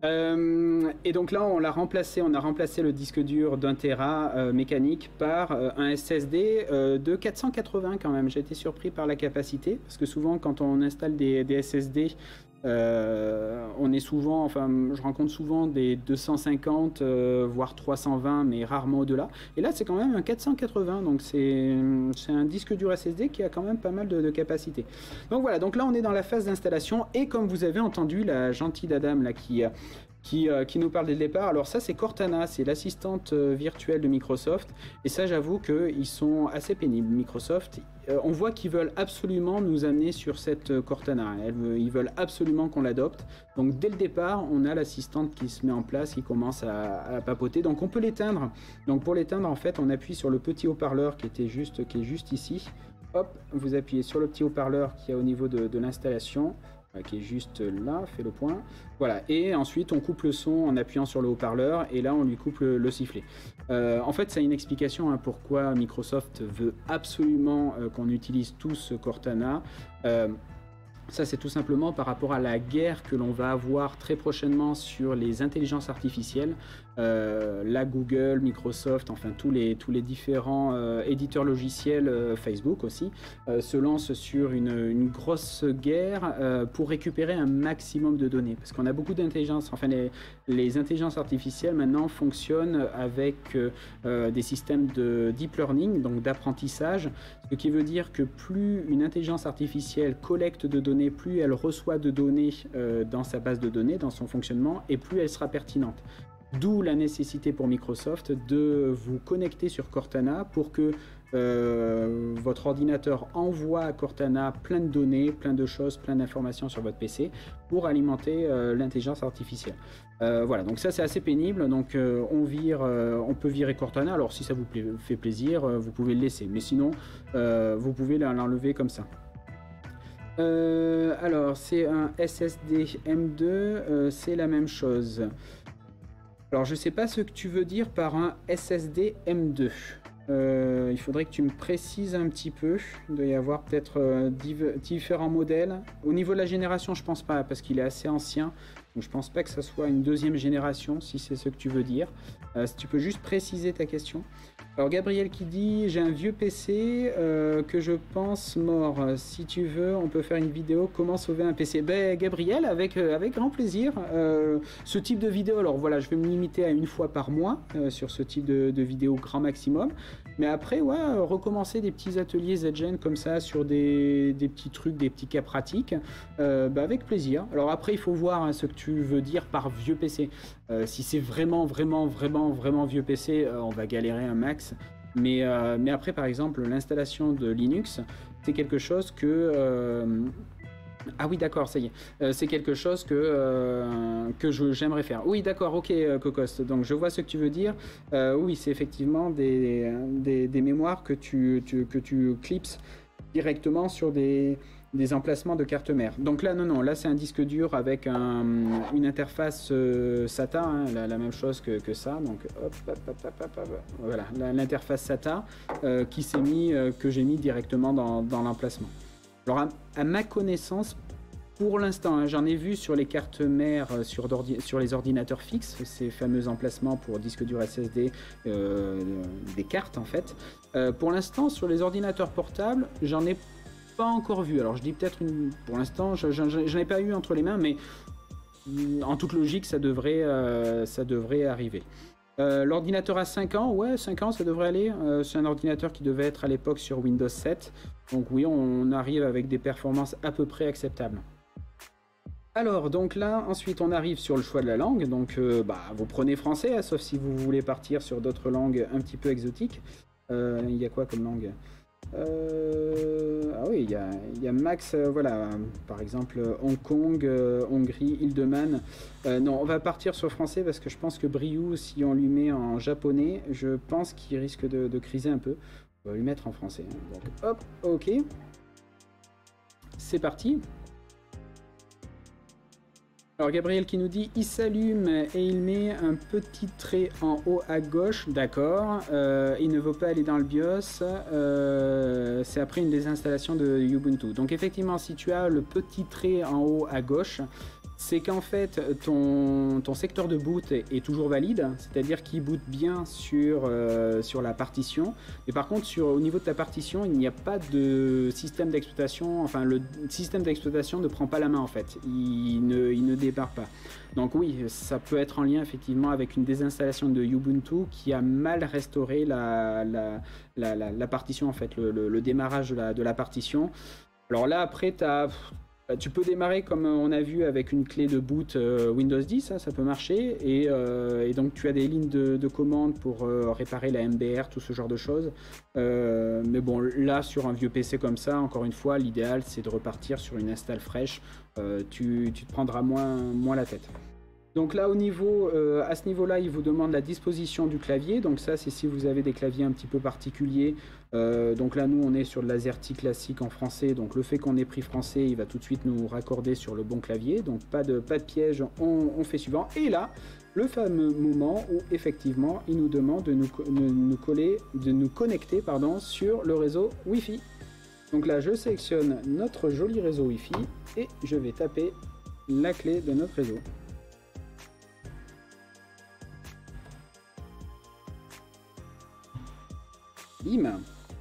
Et donc là, on a remplacé le disque dur d'1 Tera mécanique par un SSD de 480 quand même. J'ai été surpris par la capacité, parce que souvent, quand on installe des SSD, on est souvent, enfin, je rencontre souvent des 250 voire 320, mais rarement au-delà. Et là, c'est quand même un 480, donc c'est un disque dur SSD qui a quand même pas mal de capacité. Donc voilà, donc là, on est dans la phase d'installation, et comme vous avez entendu la gentille dame là qui nous parle dès le départ. Alors ça, c'est Cortana, c'est l'assistante virtuelle de Microsoft, et ça, j'avoue qu'ils sont assez pénibles, Microsoft. On voit qu'ils veulent absolument nous amener sur cette Cortana, ils veulent absolument qu'on l'adopte. Donc dès le départ, on a l'assistante qui se met en place, qui commence à papoter, donc on peut l'éteindre. Donc pour l'éteindre, en fait, on appuie sur le petit haut-parleur qui est juste ici. Hop, vous appuyez sur le petit haut-parleur qui est au niveau de l'installation, qui est juste là, fait le point. Voilà, et ensuite on coupe le son en appuyant sur le haut-parleur, et là on lui coupe le sifflet. En fait, ça a une explication, hein, pourquoi Microsoft veut absolument qu'on utilise tous Cortana. Ça, c'est tout simplement par rapport à la guerre que l'on va avoir très prochainement sur les intelligences artificielles. Là, Google, Microsoft, enfin tous les différents éditeurs logiciels, Facebook aussi, se lancent sur une grosse guerre pour récupérer un maximum de données. Parce qu'on a beaucoup d'intelligence, enfin les intelligences artificielles maintenant fonctionnent avec des systèmes de deep learning, donc d'apprentissage, ce qui veut dire que plus une intelligence artificielle collecte de données, plus elle reçoit de données dans sa base de données, dans son fonctionnement, et plus elle sera pertinente. D'où la nécessité pour Microsoft de vous connecter sur Cortana pour que votre ordinateur envoie à Cortana plein de données, plein de choses, plein d'informations sur votre PC pour alimenter l'intelligence artificielle. Voilà, donc ça c'est assez pénible, donc on peut virer Cortana. Alors si ça vous fait plaisir, vous pouvez le laisser, mais sinon vous pouvez l'enlever comme ça. Alors c'est un SSD M2, c'est la même chose. Alors je sais pas ce que tu veux dire par un SSD M2. Il faudrait que tu me précises un petit peu. Il doit y avoir peut-être différents modèles. Au niveau de la génération, je pense pas, parce qu'il est assez ancien. Donc je pense pas que ça soit une deuxième génération, si c'est ce que tu veux dire. Si tu peux juste préciser ta question. Alors Gabriel qui dit j'ai un vieux PC que je pense mort. Si tu veux, on peut faire une vidéo comment sauver un PC. Ben Gabriel, avec grand plaisir. Ce type de vidéo, alors voilà, je vais me limiter à une fois par mois sur ce type de vidéo grand maximum. Mais après, ouais, recommencer des petits ateliers ZGen comme ça sur des petits trucs, des petits cas pratiques, ben avec plaisir. Alors après, il faut voir hein, ce que tu veux dire par vieux PC. Si c'est vraiment vieux PC, on va galérer un max. Mais après, par exemple, l'installation de Linux, c'est quelque chose que... Ah oui, d'accord, ça y est. C'est quelque chose que j'aimerais faire. Oui, d'accord, ok, Cocos. Donc, je vois ce que tu veux dire. Oui, c'est effectivement des mémoires que tu clipses directement sur des emplacements de carte mère. Donc là, non, là c'est un disque dur avec une interface SATA, hein, la même chose que ça. Donc hop, voilà, l'interface SATA qui s'est mis, que j'ai mis directement dans l'emplacement. Alors à ma connaissance, pour l'instant, hein, j'en ai vu sur les cartes mères, sur les ordinateurs fixes, ces fameux emplacements pour disque dur SSD, des cartes en fait. Pour l'instant, sur les ordinateurs portables, j'en ai pas encore vu. Alors je dis peut-être pour l'instant, je n'ai pas eu entre les mains, mais en toute logique, ça devrait arriver. L'ordinateur a 5 ans, ouais, 5 ans ça devrait aller. C'est un ordinateur qui devait être à l'époque sur Windows 7. Donc oui, on arrive avec des performances à peu près acceptables. Alors, donc là, ensuite on arrive sur le choix de la langue. Donc vous prenez français, hein, sauf si vous voulez partir sur d'autres langues un petit peu exotiques. Il y a quoi comme langue ? Ah oui, il y a Max, voilà, par exemple Hong Kong, Hongrie, Île-de-Man. Non, on va partir sur français parce que je pense que Briou, si on lui met en japonais, je pense qu'il risque de criser un peu. On va lui mettre en français. Hein. Donc hop, ok. C'est parti. Alors Gabriel qui nous dit il s'allume et il met un petit trait en haut à gauche, d'accord, il ne veut pas aller dans le BIOS, c'est après une désinstallation de Ubuntu. Donc effectivement si tu as le petit trait en haut à gauche, c'est qu'en fait ton secteur de boot est toujours valide, c'est-à-dire qu'il boot bien sur la partition, mais par contre au niveau de ta partition il n'y a pas de système d'exploitation, enfin le système d'exploitation ne prend pas la main en fait, il ne démarre pas. Donc oui, ça peut être en lien effectivement avec une désinstallation de Ubuntu qui a mal restauré la partition en fait, le démarrage de la partition. Alors là après tu peux démarrer comme on a vu avec une clé de boot Windows 10, ça peut marcher, et donc tu as des lignes de commande pour réparer la MBR, tout ce genre de choses. Mais bon, là sur un vieux PC comme ça, encore une fois, l'idéal c'est de repartir sur une install fraîche, tu te prendras moins la tête. Donc là, à ce niveau-là, il vous demande la disposition du clavier. Donc ça, c'est si vous avez des claviers un petit peu particuliers. Donc là, nous, on est sur de l'AZERTY classique en français. Donc le fait qu'on ait pris français, il va tout de suite nous raccorder sur le bon clavier. Donc pas de piège, on fait suivant. Et là, le fameux moment où effectivement, il nous demande de nous connecter sur le réseau Wi-Fi. Donc là, je sélectionne notre joli réseau Wi-Fi et je vais taper la clé de notre réseau. Bim.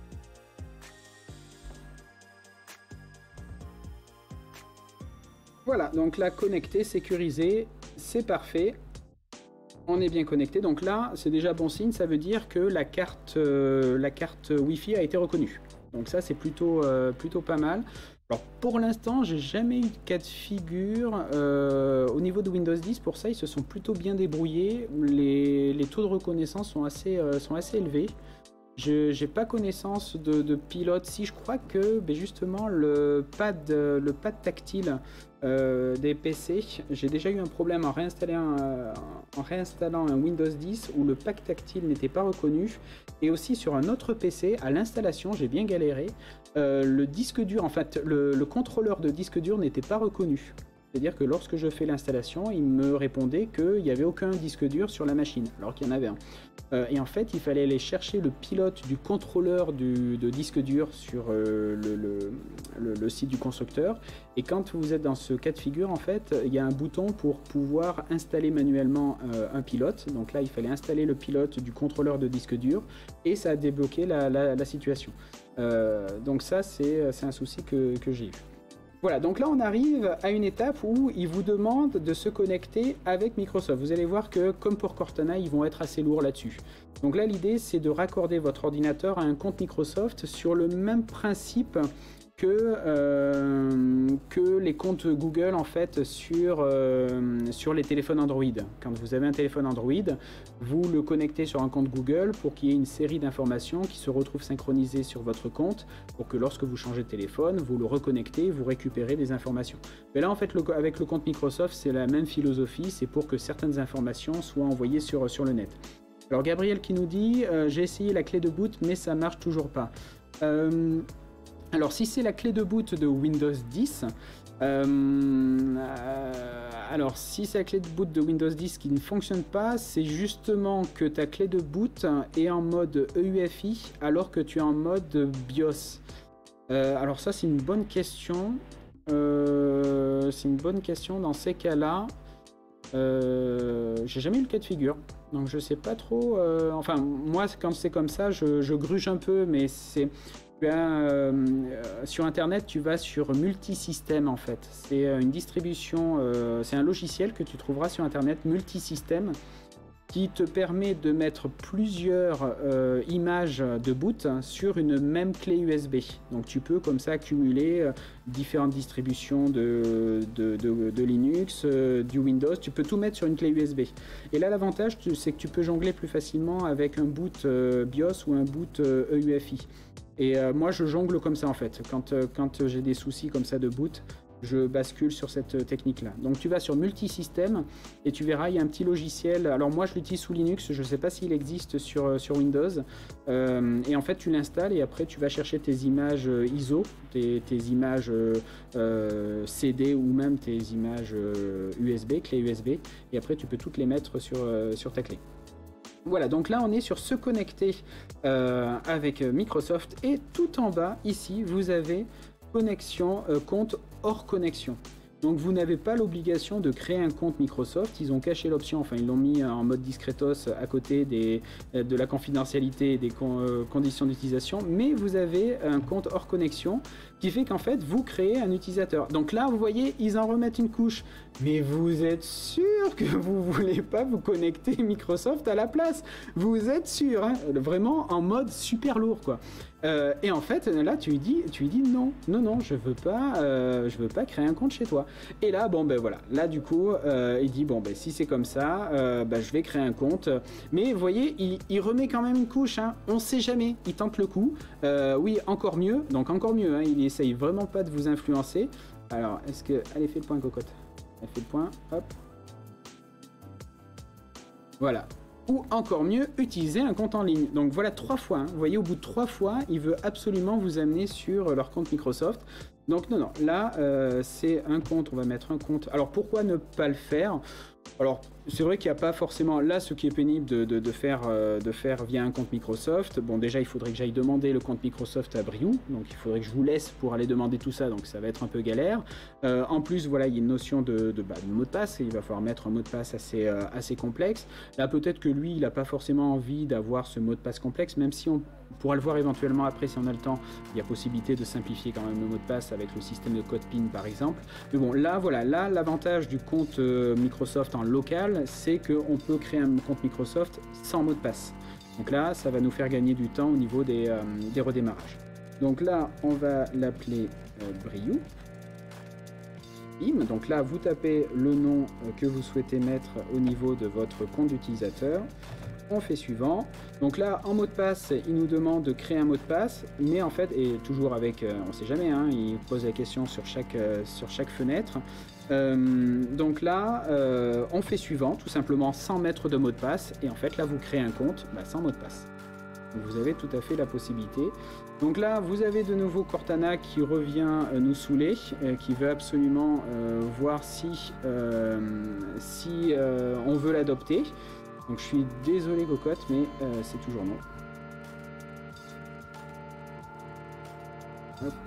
Voilà, donc là, connecté, sécurisé, c'est parfait. On est bien connecté, donc là, c'est déjà bon signe, ça veut dire que la carte Wi-Fi a été reconnue. Donc ça, c'est plutôt pas mal. Alors pour l'instant, j'ai jamais eu de cas de figure. Au niveau de Windows 10, pour ça, ils se sont plutôt bien débrouillés. Les taux de reconnaissance sont assez élevés. Je n'ai pas connaissance de pilote. Si, je crois que justement le pad tactile des PC, j'ai déjà eu un problème en réinstallant un Windows 10 où le pad tactile n'était pas reconnu, et aussi sur un autre PC à l'installation j'ai bien galéré, le disque dur, en fait le contrôleur de disque dur n'était pas reconnu. C'est-à-dire que lorsque je fais l'installation, il me répondait qu'il n'y avait aucun disque dur sur la machine, alors qu'il y en avait un. Et en fait, il fallait aller chercher le pilote du contrôleur de disque dur sur le site du constructeur. Et quand vous êtes dans ce cas de figure, en fait, il y a un bouton pour pouvoir installer manuellement un pilote. Donc là, il fallait installer le pilote du contrôleur de disque dur et ça a débloqué la situation. Donc ça, c'est un souci que j'ai eu. Voilà, donc là on arrive à une étape où ils vous demandent de se connecter avec Microsoft. Vous allez voir que, comme pour Cortana, ils vont être assez lourds là-dessus. Donc là, l'idée, c'est de raccorder votre ordinateur à un compte Microsoft sur le même principe que les comptes Google en fait sur les téléphones Android. Quand vous avez un téléphone Android, vous le connectez sur un compte Google pour qu'il y ait une série d'informations qui se retrouvent synchronisées sur votre compte pour que lorsque vous changez de téléphone, vous le reconnectez, vous récupérez des informations. Mais là en fait avec le compte Microsoft, c'est la même philosophie, c'est pour que certaines informations soient envoyées sur le net. Alors Gabriel qui nous dit j'ai essayé la clé de boot mais ça marche toujours pas. Alors si c'est la clé de boot de Windows 10, alors si c'est la clé de boot de Windows 10 qui ne fonctionne pas, c'est justement que ta clé de boot est en mode EUFI alors que tu es en mode BIOS. Alors ça c'est une bonne question. C'est une bonne question dans ces cas-là. J'ai jamais eu le cas de figure, donc je sais pas trop. Enfin moi quand c'est comme ça, je gruge un peu, mais c'est sur internet tu vas sur multisystème en fait. C'est une distribution, c'est un logiciel que tu trouveras sur internet, multisystème, qui te permet de mettre plusieurs images de boot sur une même clé USB. Donc tu peux comme ça accumuler différentes distributions de Linux, du Windows, tu peux tout mettre sur une clé USB. Et là l'avantage c'est que tu peux jongler plus facilement avec un boot BIOS ou un boot EUFI. Et moi je jongle comme ça en fait, quand j'ai des soucis comme ça de boot, je bascule sur cette technique-là. Donc tu vas sur multisystème et tu verras, il y a un petit logiciel. Alors moi je l'utilise sous Linux, je ne sais pas s'il existe sur Windows. Et en fait tu l'installes et après tu vas chercher tes images ISO, tes images CD ou même tes images USB, clé USB. Et après tu peux toutes les mettre sur ta clé. Voilà, donc là on est sur se connecter avec Microsoft et tout en bas ici vous avez connexion, compte hors connexion. Donc vous n'avez pas l'obligation de créer un compte Microsoft, ils ont caché l'option, enfin ils l'ont mis en mode discretos à côté de la confidentialité et des conditions d'utilisation, mais vous avez un compte hors connexion qui fait qu'en fait vous créez un utilisateur. Donc là vous voyez ils en remettent une couche, mais vous êtes sûr que vous voulez pas vous connecter Microsoft à la place, vous êtes sûr, hein, vraiment en mode super lourd quoi. Et en fait là tu lui dis non, je veux pas créer un compte chez toi. Et là bon ben voilà, là du coup il dit bon ben si c'est comme ça, je vais créer un compte. Mais vous voyez il remet quand même une couche, hein. On sait jamais, il tente le coup. Oui encore mieux, donc encore mieux, hein. Il essaye vraiment pas de vous influencer. Alors est-ce que allez fais le point cocotte, elle fait le point, hop. Voilà. Ou encore mieux, utiliser un compte en ligne. Donc voilà 3 fois, hein. Vous voyez au bout de 3 fois, il veut absolument vous amener sur leur compte Microsoft. Donc non, là c'est un compte, on va mettre un compte. Alors pourquoi ne pas le faire? Alors c'est vrai qu'il n'y a pas forcément, là ce qui est pénible de faire via un compte Microsoft, bon déjà il faudrait que j'aille demander le compte Microsoft à Briou, donc il faudrait que je vous laisse pour aller demander tout ça, donc ça va être un peu galère. En plus voilà, il y a une notion de mot de passe, et il va falloir mettre un mot de passe assez complexe. Là peut-être que lui il n'a pas forcément envie d'avoir ce mot de passe complexe, même si on pourra le voir éventuellement après si on a le temps, il y a possibilité de simplifier quand même le mot de passe avec le système de code PIN par exemple. Mais bon là voilà, là l'avantage du compte Microsoft en local, c'est qu'on peut créer un compte Microsoft sans mot de passe. Donc là ça va nous faire gagner du temps au niveau des redémarrages. Donc là on va l'appeler Briou. Donc là vous tapez le nom que vous souhaitez mettre au niveau de votre compte d'utilisateur. On fait suivant. Donc là en mot de passe il nous demande de créer un mot de passe, mais en fait, et toujours avec on sait jamais, hein, il pose la question sur chaque fenêtre. Donc là on fait suivant tout simplement sans mettre de mot de passe, et en fait là vous créez un compte sans mot de passe. Donc vous avez tout à fait la possibilité. Donc là, vous avez de nouveau Cortana qui revient nous saouler, qui veut absolument voir si on veut l'adopter. Donc je suis désolé Cocotte, mais c'est toujours non. Hop.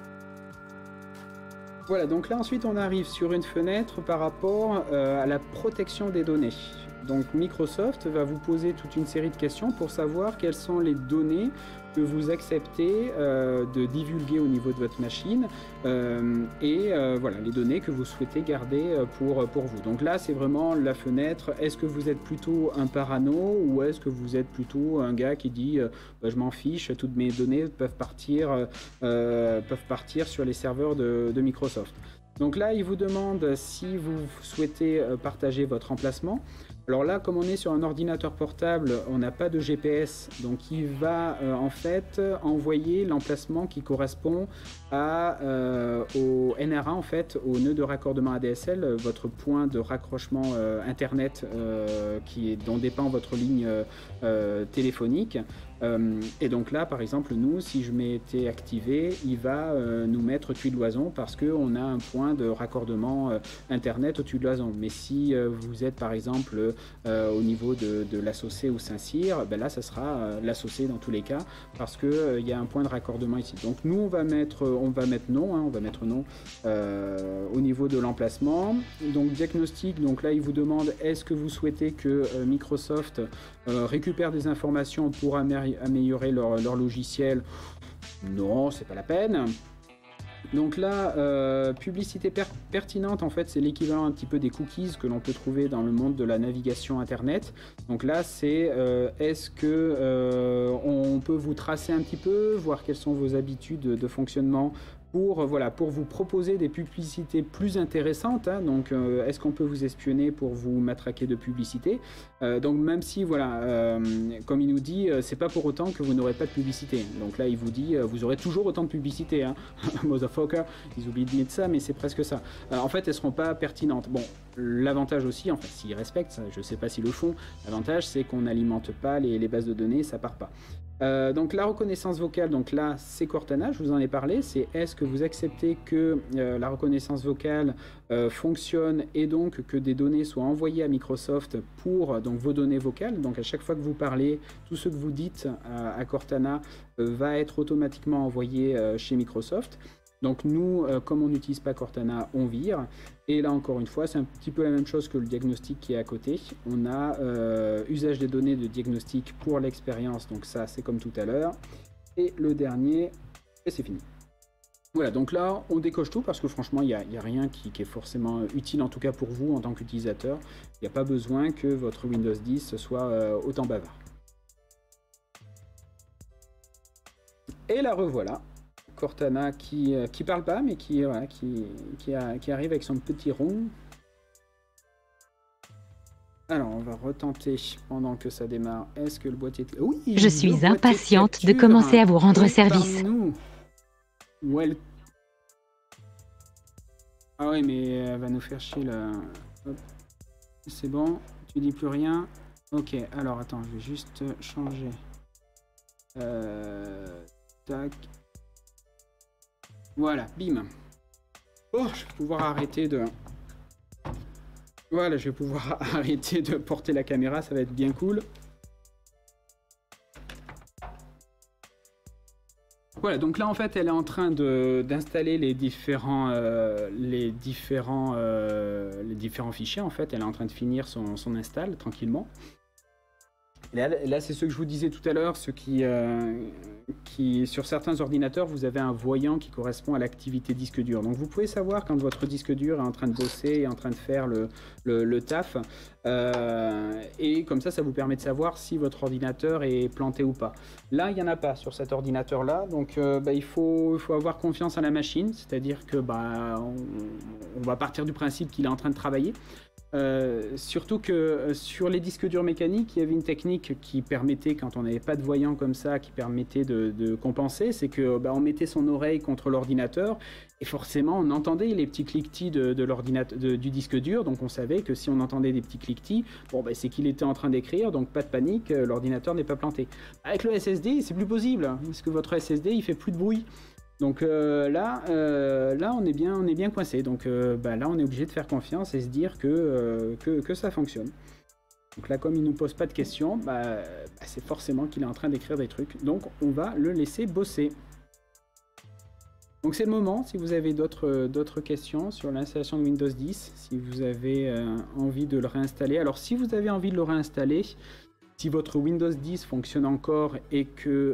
Voilà, donc là ensuite on arrive sur une fenêtre par rapport à la protection des données. Donc Microsoft va vous poser toute une série de questions pour savoir quelles sont les données que vous acceptez de divulguer au niveau de votre machine voilà, les données que vous souhaitez garder pour vous. Donc là, c'est vraiment la fenêtre. Est-ce que vous êtes plutôt un parano ou est-ce que vous êtes plutôt un gars qui dit je m'en fiche, toutes mes données peuvent partir sur les serveurs de Microsoft. Donc là, il vous demande si vous souhaitez partager votre emplacement. Alors là, comme on est sur un ordinateur portable, on n'a pas de GPS, donc il va en fait envoyer l'emplacement qui correspond au NRA, en fait, au nœud de raccordement ADSL, votre point de raccrochement Internet dont dépend votre ligne téléphonique. Et donc là, par exemple, nous, si je m'étais activé, il va nous mettre au-dessus de l'oison parce qu'on a un point de raccordement Internet au-dessus de l'oison. Mais si vous êtes, par exemple, au niveau de la Saucée ou Saint-Cyr, ben là, ça sera la Saucée dans tous les cas parce qu'il y a un point de raccordement ici. Donc nous, on va mettre non, hein, on va mettre non au niveau de l'emplacement. Donc diagnostic, donc là, il vous demande est-ce que vous souhaitez que Microsoft récupère des informations pour améliorer leur logiciel? Non, c'est pas la peine. Donc là, publicité pertinente, en fait, c'est l'équivalent un petit peu des cookies que l'on peut trouver dans le monde de la navigation Internet. Donc là, c'est est-ce que on peut vous tracer un petit peu, voir quelles sont vos habitudes de fonctionnement pour vous proposer des publicités plus intéressantes, hein. Donc est-ce qu'on peut vous espionner pour vous matraquer de publicité? Donc même si comme il nous dit, c'est pas pour autant que vous n'aurez pas de publicité. Donc là il vous dit vous aurez toujours autant de publicité, hein. Motherfucker, ils oublient de mettre ça, mais c'est presque ça. En fait, elles seront pas pertinentes. Bon, l'avantage aussi, enfin s'ils respectent ça, je sais pas s'ils le font, l'avantage c'est qu'on n'alimente pas les bases de données, ça part pas. Donc la reconnaissance vocale, donc là c'est Cortana, je vous en ai parlé, c'est est-ce que vous acceptez que la reconnaissance vocale fonctionne et donc que des données soient envoyées à Microsoft pour donc vos données vocales. Donc à chaque fois que vous parlez, tout ce que vous dites à Cortana va être automatiquement envoyé chez Microsoft. Donc nous, comme on n'utilise pas Cortana, on vire. Et là encore une fois, c'est un petit peu la même chose que le diagnostic qui est à côté. On a usage des données de diagnostic pour l'expérience, donc ça c'est comme tout à l'heure. Et le dernier, et c'est fini. Voilà, donc là on décoche tout parce que franchement il n'y a rien qui est forcément utile, en tout cas pour vous en tant qu'utilisateur. Il n'y a pas besoin que votre Windows 10 soit autant bavard. Et la revoilà. Cortana qui parle pas mais qui arrive avec son petit rond. Alors on va retenter pendant que ça démarre. Est-ce que le boîtier de... Oui, je suis impatiente de commencer à vous rendre service. Well... Ah oui, mais elle va nous faire chier là. C'est bon, tu dis plus rien. Ok, alors attends, je vais juste changer. Tac. Voilà, bim. Oh, je vais pouvoir arrêter de... Voilà, je vais pouvoir arrêter de porter la caméra, ça va être bien cool. Voilà, donc là en fait elle est en train d'installer les différents fichiers en fait. Elle est en train de finir son install tranquillement. Là c'est ce que je vous disais tout à l'heure, ce qui sur certains ordinateurs vous avez un voyant qui correspond à l'activité disque dur. Donc vous pouvez savoir quand votre disque dur est en train de bosser et en train de faire le taf, et comme ça vous permet de savoir si votre ordinateur est planté ou pas. Là il n'y en a pas sur cet ordinateur là, donc il faut avoir confiance à la machine, c'est à dire que on va partir du principe qu'il est en train de travailler. Surtout que sur les disques durs mécaniques, il y avait une technique qui permettait, quand on n'avait pas de voyant comme ça, qui permettait de compenser, c'est que on mettait son oreille contre l'ordinateur et forcément on entendait les petits cliquetis du disque dur, donc on savait que si on entendait des petits cliquetis, c'est qu'il était en train d'écrire, donc pas de panique, l'ordinateur n'est pas planté. Avec le SSD, c'est plus possible, parce que votre SSD il fait plus de bruit. Donc là, on est bien coincé. Donc là, on est obligé de faire confiance et se dire que ça fonctionne. Donc là, comme il nous pose pas de questions, c'est forcément qu'il est en train d'écrire des trucs. Donc on va le laisser bosser. Donc c'est le moment, si vous avez d'autres questions sur l'installation de Windows 10, si vous avez envie de le réinstaller. Alors si vous avez envie de le réinstaller, si votre Windows 10 fonctionne encore et que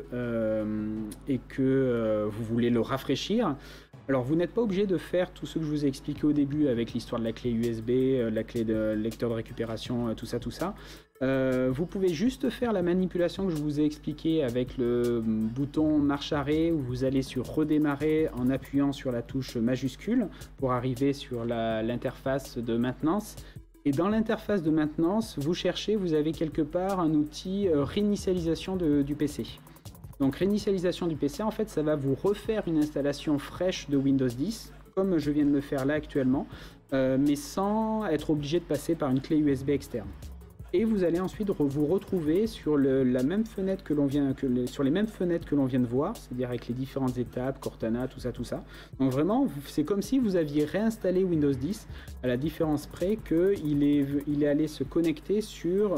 vous voulez le rafraîchir, alors vous n'êtes pas obligé de faire tout ce que je vous ai expliqué au début avec l'histoire de la clé USB, la clé de lecteur de récupération, tout ça. Vous pouvez juste faire la manipulation que je vous ai expliqué avec le bouton marche arrêt où vous allez sur redémarrer en appuyant sur la touche majuscule pour arriver sur l'interface de maintenance. Et dans l'interface de maintenance, vous avez quelque part un outil réinitialisation du PC. Donc réinitialisation du PC, en fait, ça va vous refaire une installation fraîche de Windows 10, comme je viens de le faire là actuellement, mais sans être obligé de passer par une clé USB externe. Et vous allez ensuite vous retrouver sur la même fenêtre sur les mêmes fenêtres que l'on vient de voir, c'est-à-dire avec les différentes étapes, Cortana, tout ça. Donc vraiment, c'est comme si vous aviez réinstallé Windows 10, à la différence près qu'il est allé se connecter sur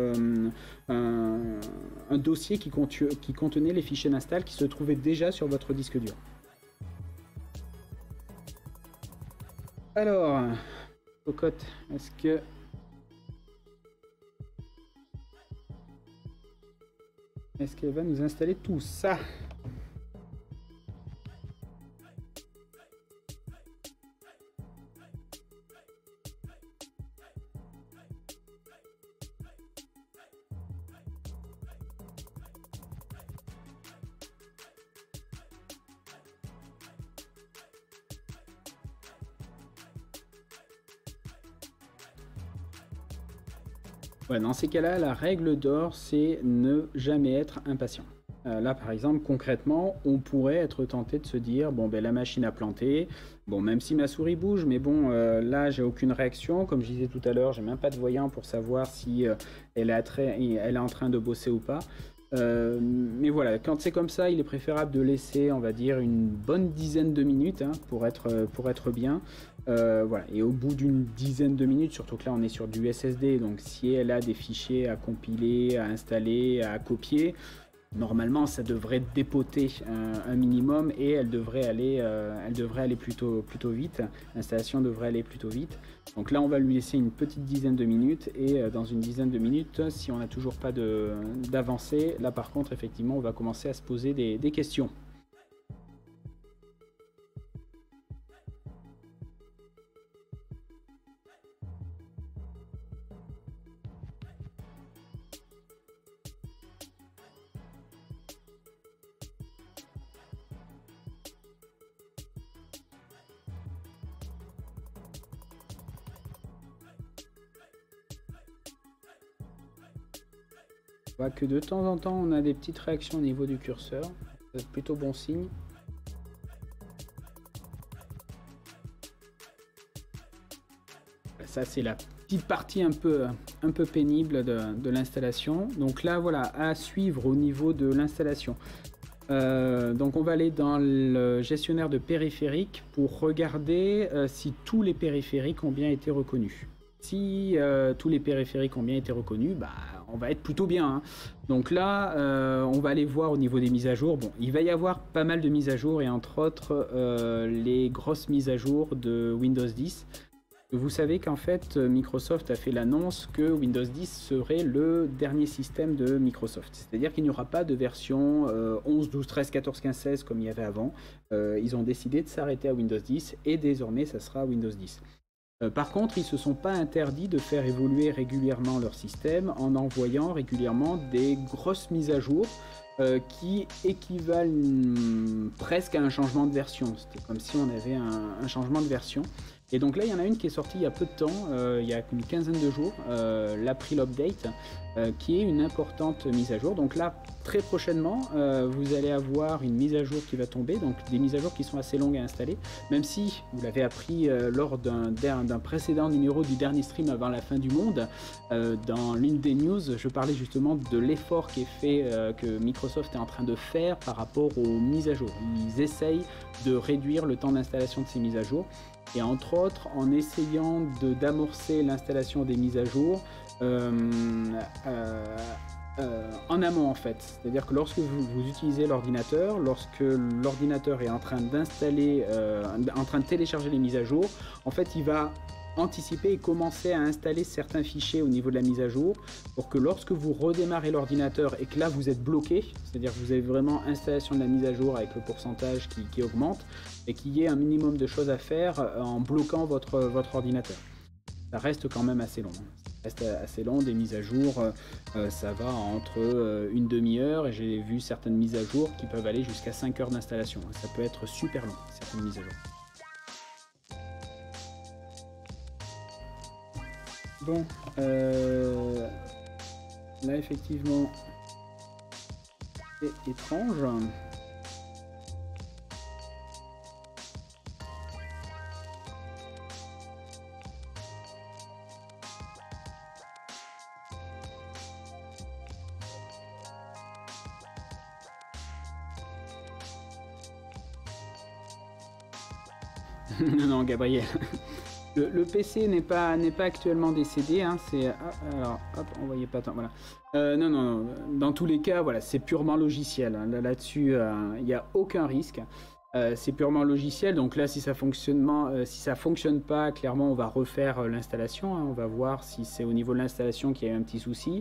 un dossier qui contenait les fichiers d'install qui se trouvaient déjà sur votre disque dur. Alors, Cocotte, est-ce qu'elle va nous installer tout ça? Ouais, dans ces cas-là, la règle d'or, c'est ne jamais être impatient. Là, par exemple, concrètement, on pourrait être tenté de se dire, la machine a planté, même si ma souris bouge, mais là, j'ai aucune réaction. Comme je disais tout à l'heure, j'ai même pas de voyant pour savoir si elle est en train de bosser ou pas. Mais voilà, quand c'est comme ça, il est préférable de laisser, on va dire, une bonne dizaine de minutes pour être bien. Voilà. Et au bout d'une dizaine de minutes, surtout que là on est sur du SSD, donc si elle a des fichiers à compiler, à installer, à copier, normalement ça devrait dépoter un minimum et elle devrait aller plutôt vite. L'installation devrait aller plutôt vite. Donc là on va lui laisser une petite dizaine de minutes et dans une dizaine de minutes, si on n'a toujours pas d'avancée, là par contre effectivement on va commencer à se poser des questions. On voit que de temps en temps on a des petites réactions au niveau du curseur, c'est plutôt bon signe. Ça c'est la petite partie un peu pénible de l'installation. Donc là voilà, à suivre au niveau de l'installation. Donc on va aller dans le gestionnaire de périphériques pour regarder si tous les périphériques ont bien été reconnus. Si tous les périphériques ont bien été reconnus, on va être plutôt bien. Donc là, on va aller voir au niveau des mises à jour. Il va y avoir pas mal de mises à jour et entre autres les grosses mises à jour de Windows 10. Vous savez qu'en fait, Microsoft a fait l'annonce que Windows 10 serait le dernier système de Microsoft. C'est-à-dire qu'il n'y aura pas de version 11, 12, 13, 14, 15, 16 comme il y avait avant. Ils ont décidé de s'arrêter à Windows 10 et désormais, ça sera Windows 10. Par contre, ils ne se sont pas interdits de faire évoluer régulièrement leur système en envoyant régulièrement des grosses mises à jour qui équivalent presque à un changement de version. C'était comme si on avait un changement de version. Et donc là, il y en a une qui est sortie il y a peu de temps, il y a une quinzaine de jours, l'April Update, qui est une importante mise à jour. Donc là, très prochainement, vous allez avoir une mise à jour qui va tomber, donc des mises à jour qui sont assez longues à installer, même si vous l'avez appris lors d'un précédent numéro du dernier stream avant la fin du monde. Dans l'une des news, je parlais justement de l'effort qui est fait, que Microsoft est en train de faire par rapport aux mises à jour. Ils essayent de réduire le temps d'installation de ces mises à jour. Et entre autres, en essayant d'amorcer l'installation des mises à jour en amont en fait. C'est-à-dire que lorsque vous utilisez l'ordinateur, lorsque l'ordinateur est en train d'installer, en train de télécharger les mises à jour, en fait il va anticiper et commencer à installer certains fichiers au niveau de la mise à jour pour que lorsque vous redémarrez l'ordinateur et que là vous êtes bloqué, c'est-à-dire que vous avez vraiment installation de la mise à jour avec le pourcentage qui augmente et qu'il y ait un minimum de choses à faire en bloquant votre ordinateur. Ça reste quand même assez long. Ça reste assez long, des mises à jour, ça va entre une demi-heure et j'ai vu certaines mises à jour qui peuvent aller jusqu'à 5 heures d'installation. Ça peut être super long, certaines mises à jour. Bon, là effectivement, c'est étrange. Non, Gabriel. Le PC n'est pas actuellement décédé, hein, c'est... alors, hop, on voyait pas tant, voilà. Non, dans tous les cas, voilà, c'est purement logiciel. Hein. Là-dessus, il n'y a aucun risque. C'est purement logiciel, donc là, si ça fonctionne pas, clairement, on va refaire l'installation. Hein. On va voir si c'est au niveau de l'installation qu'il y a un petit souci.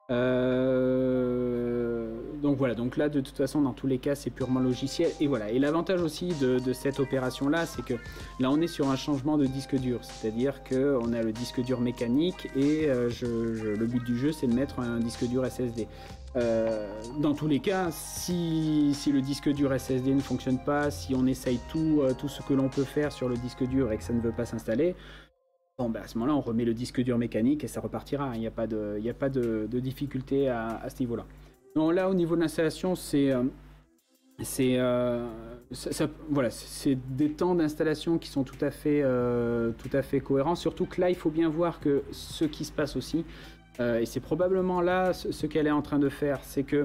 Donc voilà, donc là de toute façon dans tous les cas c'est purement logiciel et voilà. Et l'avantage aussi de cette opération là, c'est que là on est sur un changement de disque dur, c'est-à-dire que on a le disque dur mécanique et le but du jeu c'est de mettre un disque dur SSD. Dans tous les cas, si le disque dur SSD ne fonctionne pas, si on essaye tout ce que l'on peut faire sur le disque dur et que ça ne veut pas s'installer, bon, ben à ce moment-là, on remet le disque dur mécanique et ça repartira. Il n'y a pas de difficulté à ce niveau-là. Donc là, au niveau de l'installation, voilà, c'est des temps d'installation qui sont tout à fait cohérents. Surtout que là, il faut bien voir que ce qui se passe aussi, et c'est probablement là ce qu'elle est en train de faire, c'est que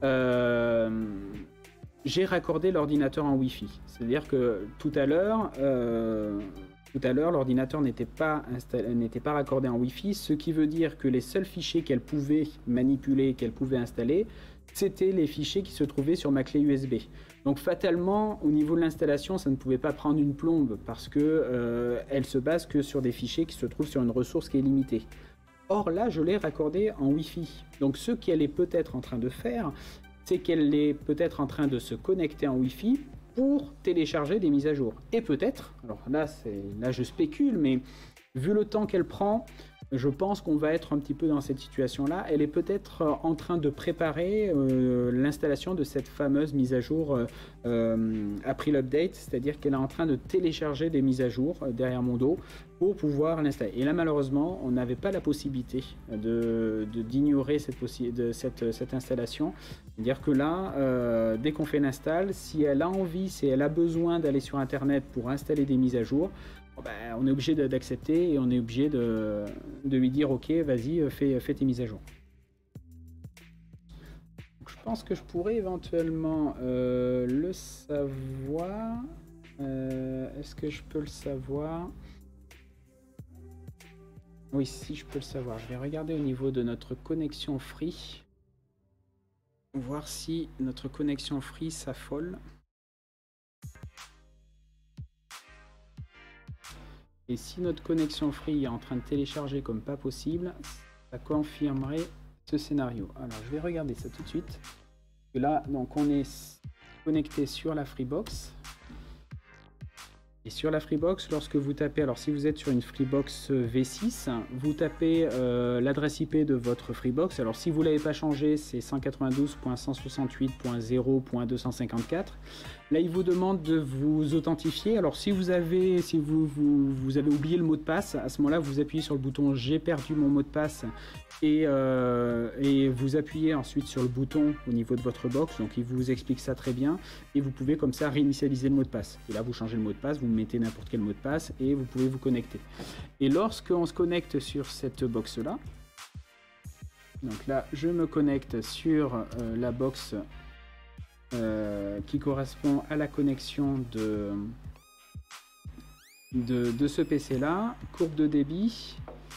j'ai raccordé l'ordinateur en Wi-Fi. C'est-à-dire que tout à l'heure, l'ordinateur n'était pas raccordé en Wi-Fi, ce qui veut dire que les seuls fichiers qu'elle pouvait manipuler, qu'elle pouvait installer, c'était les fichiers qui se trouvaient sur ma clé USB. Donc fatalement, au niveau de l'installation, ça ne pouvait pas prendre une plombe parce que elle se base que sur des fichiers qui se trouvent sur une ressource qui est limitée. Or là, je l'ai raccordé en Wi-Fi. Donc ce qu'elle est peut-être en train de faire, c'est qu'elle est peut-être en train de se connecter en Wi-Fi pour télécharger des mises à jour. Et peut-être, alors là je spécule, mais vu le temps qu'elle prend, je pense qu'on va être un petit peu dans cette situation-là. Elle est peut-être en train de préparer l'installation de cette fameuse mise à jour April Update, c'est-à-dire qu'elle est en train de télécharger des mises à jour derrière mon dos pour pouvoir l'installer. Et là, malheureusement, on n'avait pas la possibilité d'ignorer cette installation. C'est-à-dire que là, dès qu'on fait l'install, si elle a envie, si elle a besoin d'aller sur Internet pour installer des mises à jour, ben, on est obligé d'accepter et on est obligé de lui dire ok, vas-y, fais tes mises à jour. Donc, je pense que je pourrais éventuellement le savoir. Est-ce que je peux le savoir? Oui, si je peux le savoir. Je vais regarder au niveau de notre connexion Free. Voir si notre connexion Free s'affole. Et si notre connexion Free est en train de télécharger comme pas possible, ça confirmerait ce scénario. Alors je vais regarder ça tout de suite. Et là, donc on est connecté sur la Freebox. Et sur la Freebox, lorsque vous tapez, alors si vous êtes sur une Freebox V6, vous tapez l'adresse IP de votre Freebox. Alors si vous ne l'avez pas changé, c'est 192.168.0.254. Là, il vous demande de vous authentifier. Alors si vous avez oublié le mot de passe, à ce moment-là, vous appuyez sur le bouton j'ai perdu mon mot de passe et vous appuyez ensuite sur le bouton au niveau de votre box. Donc il vous explique ça très bien et vous pouvez comme ça réinitialiser le mot de passe. Et là, vous changez le mot de passe, vous mettez n'importe quel mot de passe et vous pouvez vous connecter. Et lorsqu'on se connecte sur cette box-là, donc là, je me connecte sur la box qui correspond à la connexion de ce PC là. Courbe de débit.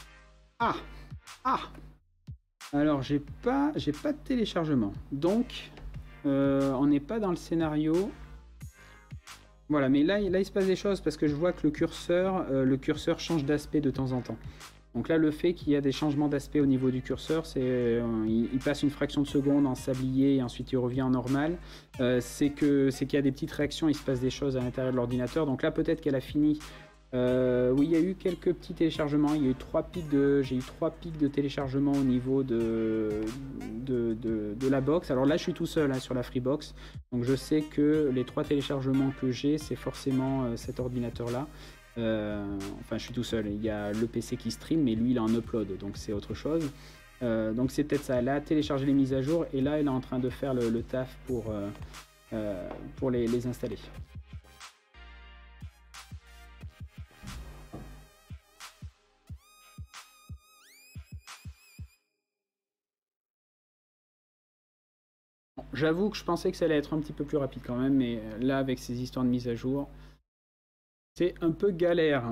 Alors j'ai pas de téléchargement, donc on n'est pas dans le scénario. Voilà, mais là il se passe des choses parce que je vois que le curseur change d'aspect de temps en temps. Donc là, le fait qu'il y a des changements d'aspect au niveau du curseur, c'est il passe une fraction de seconde en sablier et ensuite il revient en normal. C'est qu'il y a des petites réactions, il se passe des choses à l'intérieur de l'ordinateur. Donc là, peut-être qu'elle a fini. Oui, il y a eu quelques petits téléchargements. Il y a eu j'ai eu 3 pics de téléchargement au niveau de la box. Alors là, je suis tout seul sur la Freebox. Donc je sais que les 3 téléchargements que j'ai, c'est forcément cet ordinateur-là. Enfin, je suis tout seul. Il y a le PC qui stream, mais lui, il est en upload, donc c'est autre chose. Donc c'est peut-être ça. Elle a téléchargé les mises à jour et là, elle est en train de faire le taf pour les installer. Bon, j'avoue que je pensais que ça allait être un petit peu plus rapide quand même, mais là, avec ces histoires de mise à jour, c'est un peu galère.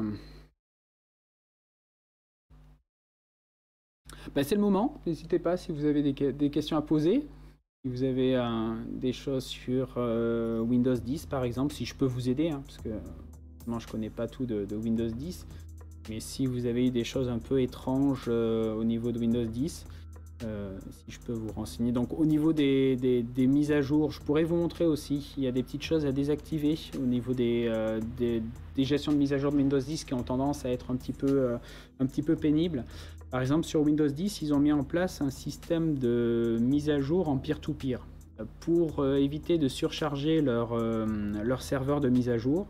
Bah, c'est le moment. N'hésitez pas si vous avez des questions à poser. Si vous avez des choses sur Windows 10 par exemple, si je peux vous aider, parce que moi je connais pas tout de Windows 10. Mais si vous avez eu des choses un peu étranges au niveau de Windows 10, si je peux vous renseigner. Donc au niveau des mises à jour, je pourrais vous montrer aussi, il y a des petites choses à désactiver au niveau des gestions de mise à jour de Windows 10 qui ont tendance à être un petit peu pénibles. Par exemple, sur Windows 10, ils ont mis en place un système de mise à jour en peer-to-peer pour éviter de surcharger leur serveur de mise à jour.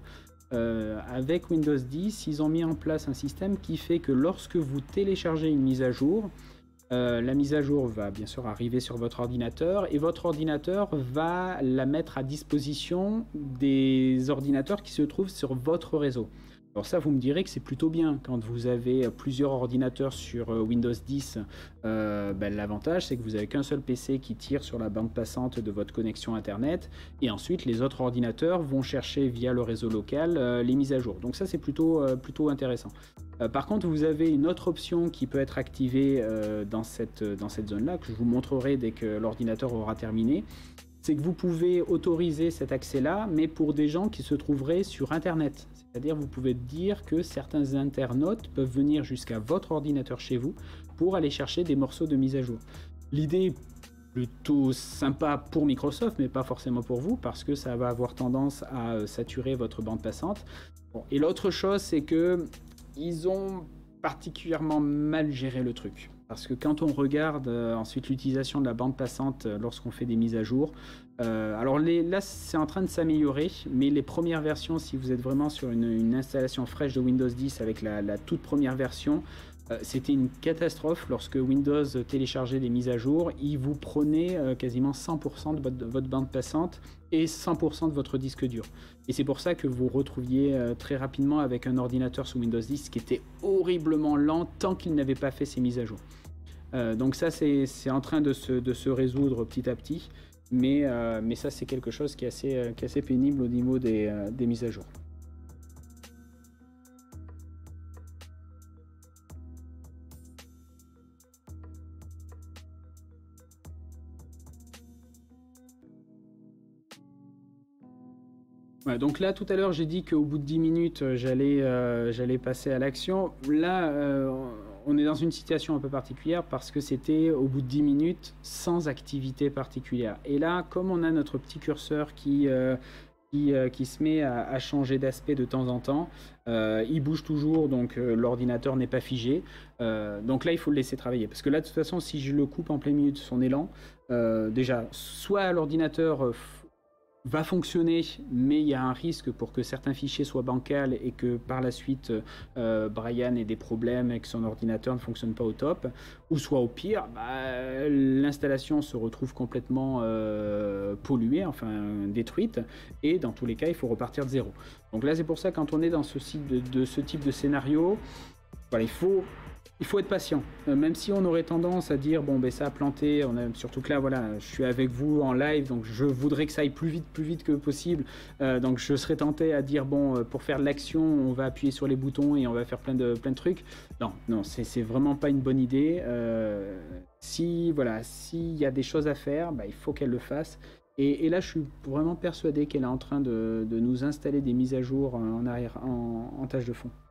Avec Windows 10, ils ont mis en place un système qui fait que lorsque vous téléchargez une mise à jour, la mise à jour va bien sûr arriver sur votre ordinateur et votre ordinateur va la mettre à disposition des ordinateurs qui se trouvent sur votre réseau. Alors ça, vous me direz que c'est plutôt bien quand vous avez plusieurs ordinateurs sur Windows 10. L'avantage, c'est que vous n'avez qu'un seul PC qui tire sur la bande passante de votre connexion Internet et ensuite les autres ordinateurs vont chercher via le réseau local les mises à jour. Donc ça, c'est plutôt intéressant. Par contre, vous avez une autre option qui peut être activée dans cette zone-là, que je vous montrerai dès que l'ordinateur aura terminé. C'est que vous pouvez autoriser cet accès-là, mais pour des gens qui se trouveraient sur Internet. C'est-à-dire vous pouvez dire que certains internautes peuvent venir jusqu'à votre ordinateur chez vous pour aller chercher des morceaux de mise à jour. L'idée est plutôt sympa pour Microsoft, mais pas forcément pour vous, parce que ça va avoir tendance à saturer votre bande passante. Bon, et l'autre chose, c'est que ils ont particulièrement mal géré le truc. Parce que quand on regarde ensuite l'utilisation de la bande passante lorsqu'on fait des mises à jour, alors là c'est en train de s'améliorer, mais les premières versions, si vous êtes vraiment sur une installation fraîche de Windows 10 avec la toute première version, c'était une catastrophe. Lorsque Windows téléchargeait des mises à jour, il vous prenait quasiment 100% de votre bande passante et 100% de votre disque dur. Et c'est pour ça que vous retrouviez très rapidement avec un ordinateur sous Windows 10 qui était horriblement lent tant qu'il n'avait pas fait ses mises à jour. Donc ça c'est en train de se résoudre petit à petit, mais ça c'est quelque chose qui est assez pénible au niveau des mises à jour. Ouais, donc là tout à l'heure j'ai dit qu'au bout de 10 minutes j'allais passer à l'action. Là on est dans une situation un peu particulière parce que c'était au bout de 10 minutes sans activité particulière. Et là, comme on a notre petit curseur qui qui se met à changer d'aspect de temps en temps. Il bouge toujours, donc l'ordinateur n'est pas figé. Donc là, il faut le laisser travailler. Parce que là, de toute façon, si je le coupe en plein milieu de son élan, déjà, soit l'ordinateur va fonctionner, mais il y a un risque pour que certains fichiers soient bancals et que par la suite Brian ait des problèmes et que son ordinateur ne fonctionne pas au top, ou soit au pire, l'installation se retrouve complètement polluée, enfin détruite, et dans tous les cas il faut repartir de zéro. Donc là c'est pour ça, quand on est dans ce type de scénario, voilà, il faut être patient, même si on aurait tendance à dire bon ben ça a planté, surtout que là voilà, je suis avec vous en live, donc je voudrais que ça aille plus vite que possible, donc je serais tenté à dire bon pour faire de l'action on va appuyer sur les boutons et on va faire plein de trucs. Non, c'est vraiment pas une bonne idée. S'il y a des choses à faire, il faut qu'elle le fasse. Et là je suis vraiment persuadé qu'elle est en train de nous installer des mises à jour en arrière, en tâche de fond.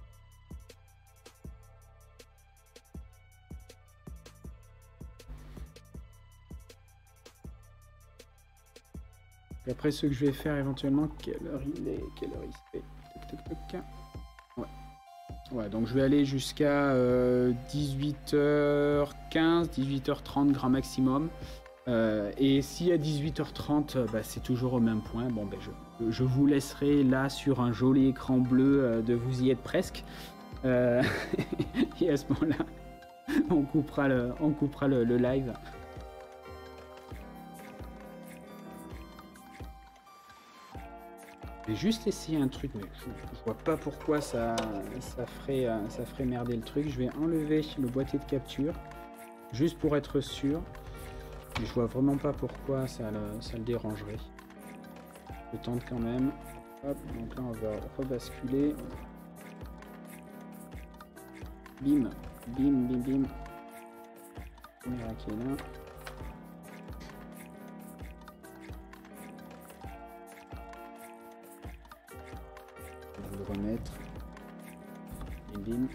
Et après, ce que je vais faire éventuellement, quelle heure il est? Ouais, donc je vais aller jusqu'à 18h15, 18h30 grand maximum. Et si à 18h30, c'est toujours au même point, bon, je vous laisserai là sur un joli écran bleu de vous y être presque. Et à ce moment-là, on coupera le live. Je vais juste essayer un truc, mais je vois pas pourquoi ça ferait merder le truc. Je vais enlever le boîtier de capture, juste pour être sûr. Mais je vois vraiment pas pourquoi ça le dérangerait. Je tente quand même. Hop, donc là on va rebasculer. Bim, bim, bim, bim. Caméra qui est là. Remettre et bim.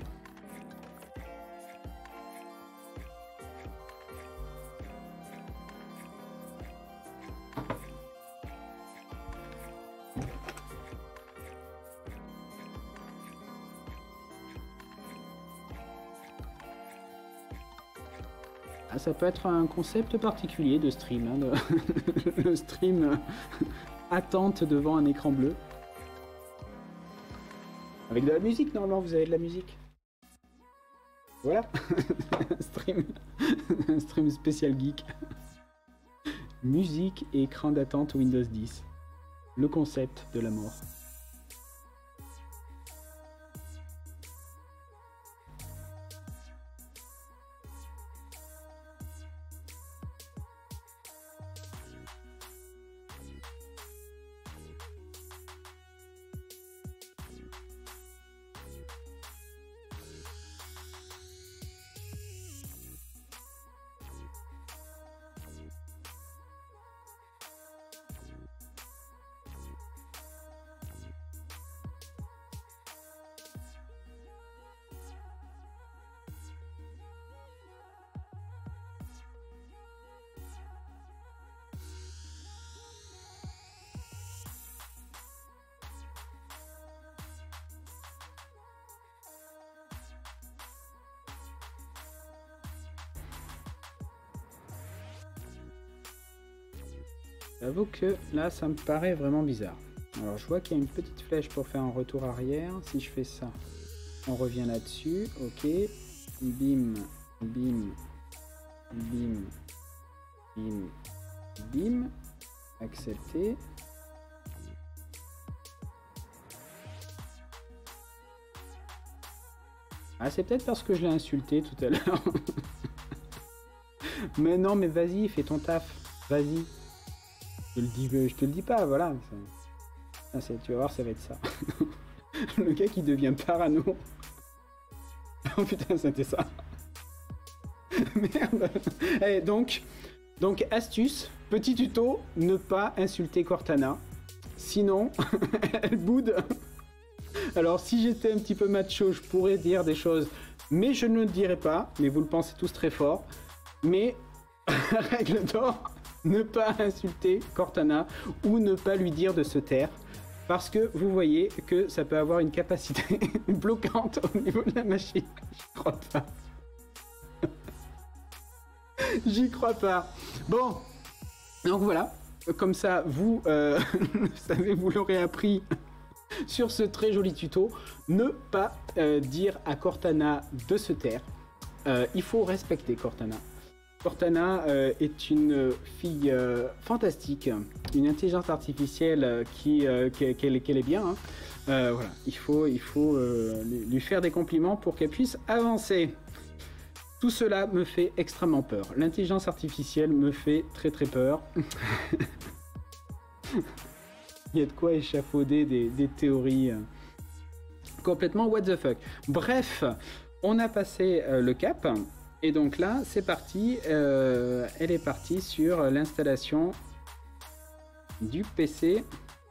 Ça peut être un concept particulier de stream, hein, le stream attente devant un écran bleu. Avec de la musique, normalement, vous avez de la musique. Voilà. un stream spécial geek. Musique et écran d'attente Windows 10. Le concept de la mort. J'avoue que là, ça me paraît vraiment bizarre. Alors, je vois qu'il y a une petite flèche pour faire un retour arrière. Si je fais ça, on revient là-dessus. Ok. Bim, bim, bim, bim, bim. Accepter. Ah, c'est peut-être parce que je l'ai insulté tout à l'heure. Mais non, mais vas-y, fais ton taf. Vas-y. Je te le dis pas, voilà. Tu vas voir, ça va être ça. Le gars qui devient parano. Oh putain, c'était ça. Merde. Et donc, astuce, petit tuto, ne pas insulter Cortana. Sinon, elle boude. Alors, si j'étais un petit peu macho, je pourrais dire des choses, mais je ne le dirais pas. Mais vous le pensez tous très fort. Mais, règle d'or, ne pas insulter Cortana ou ne pas lui dire de se taire. Parce que vous voyez que ça peut avoir une capacité bloquante au niveau de la machine. J'y crois pas. J'y crois pas. Bon, donc voilà. Comme ça, vous savez, vous l'aurez appris sur ce très joli tuto. Ne pas dire à Cortana de se taire. Il faut respecter Cortana. Cortana est une fille fantastique, une intelligence artificielle qu'elle est bien. Hein. Voilà, il faut lui faire des compliments pour qu'elle puisse avancer. Tout cela me fait extrêmement peur. L'intelligence artificielle me fait très très peur. Il y a de quoi échafauder des théories complètement what the fuck. Bref, on a passé le cap. Et donc là, c'est parti. Elle est partie sur l'installation du PC.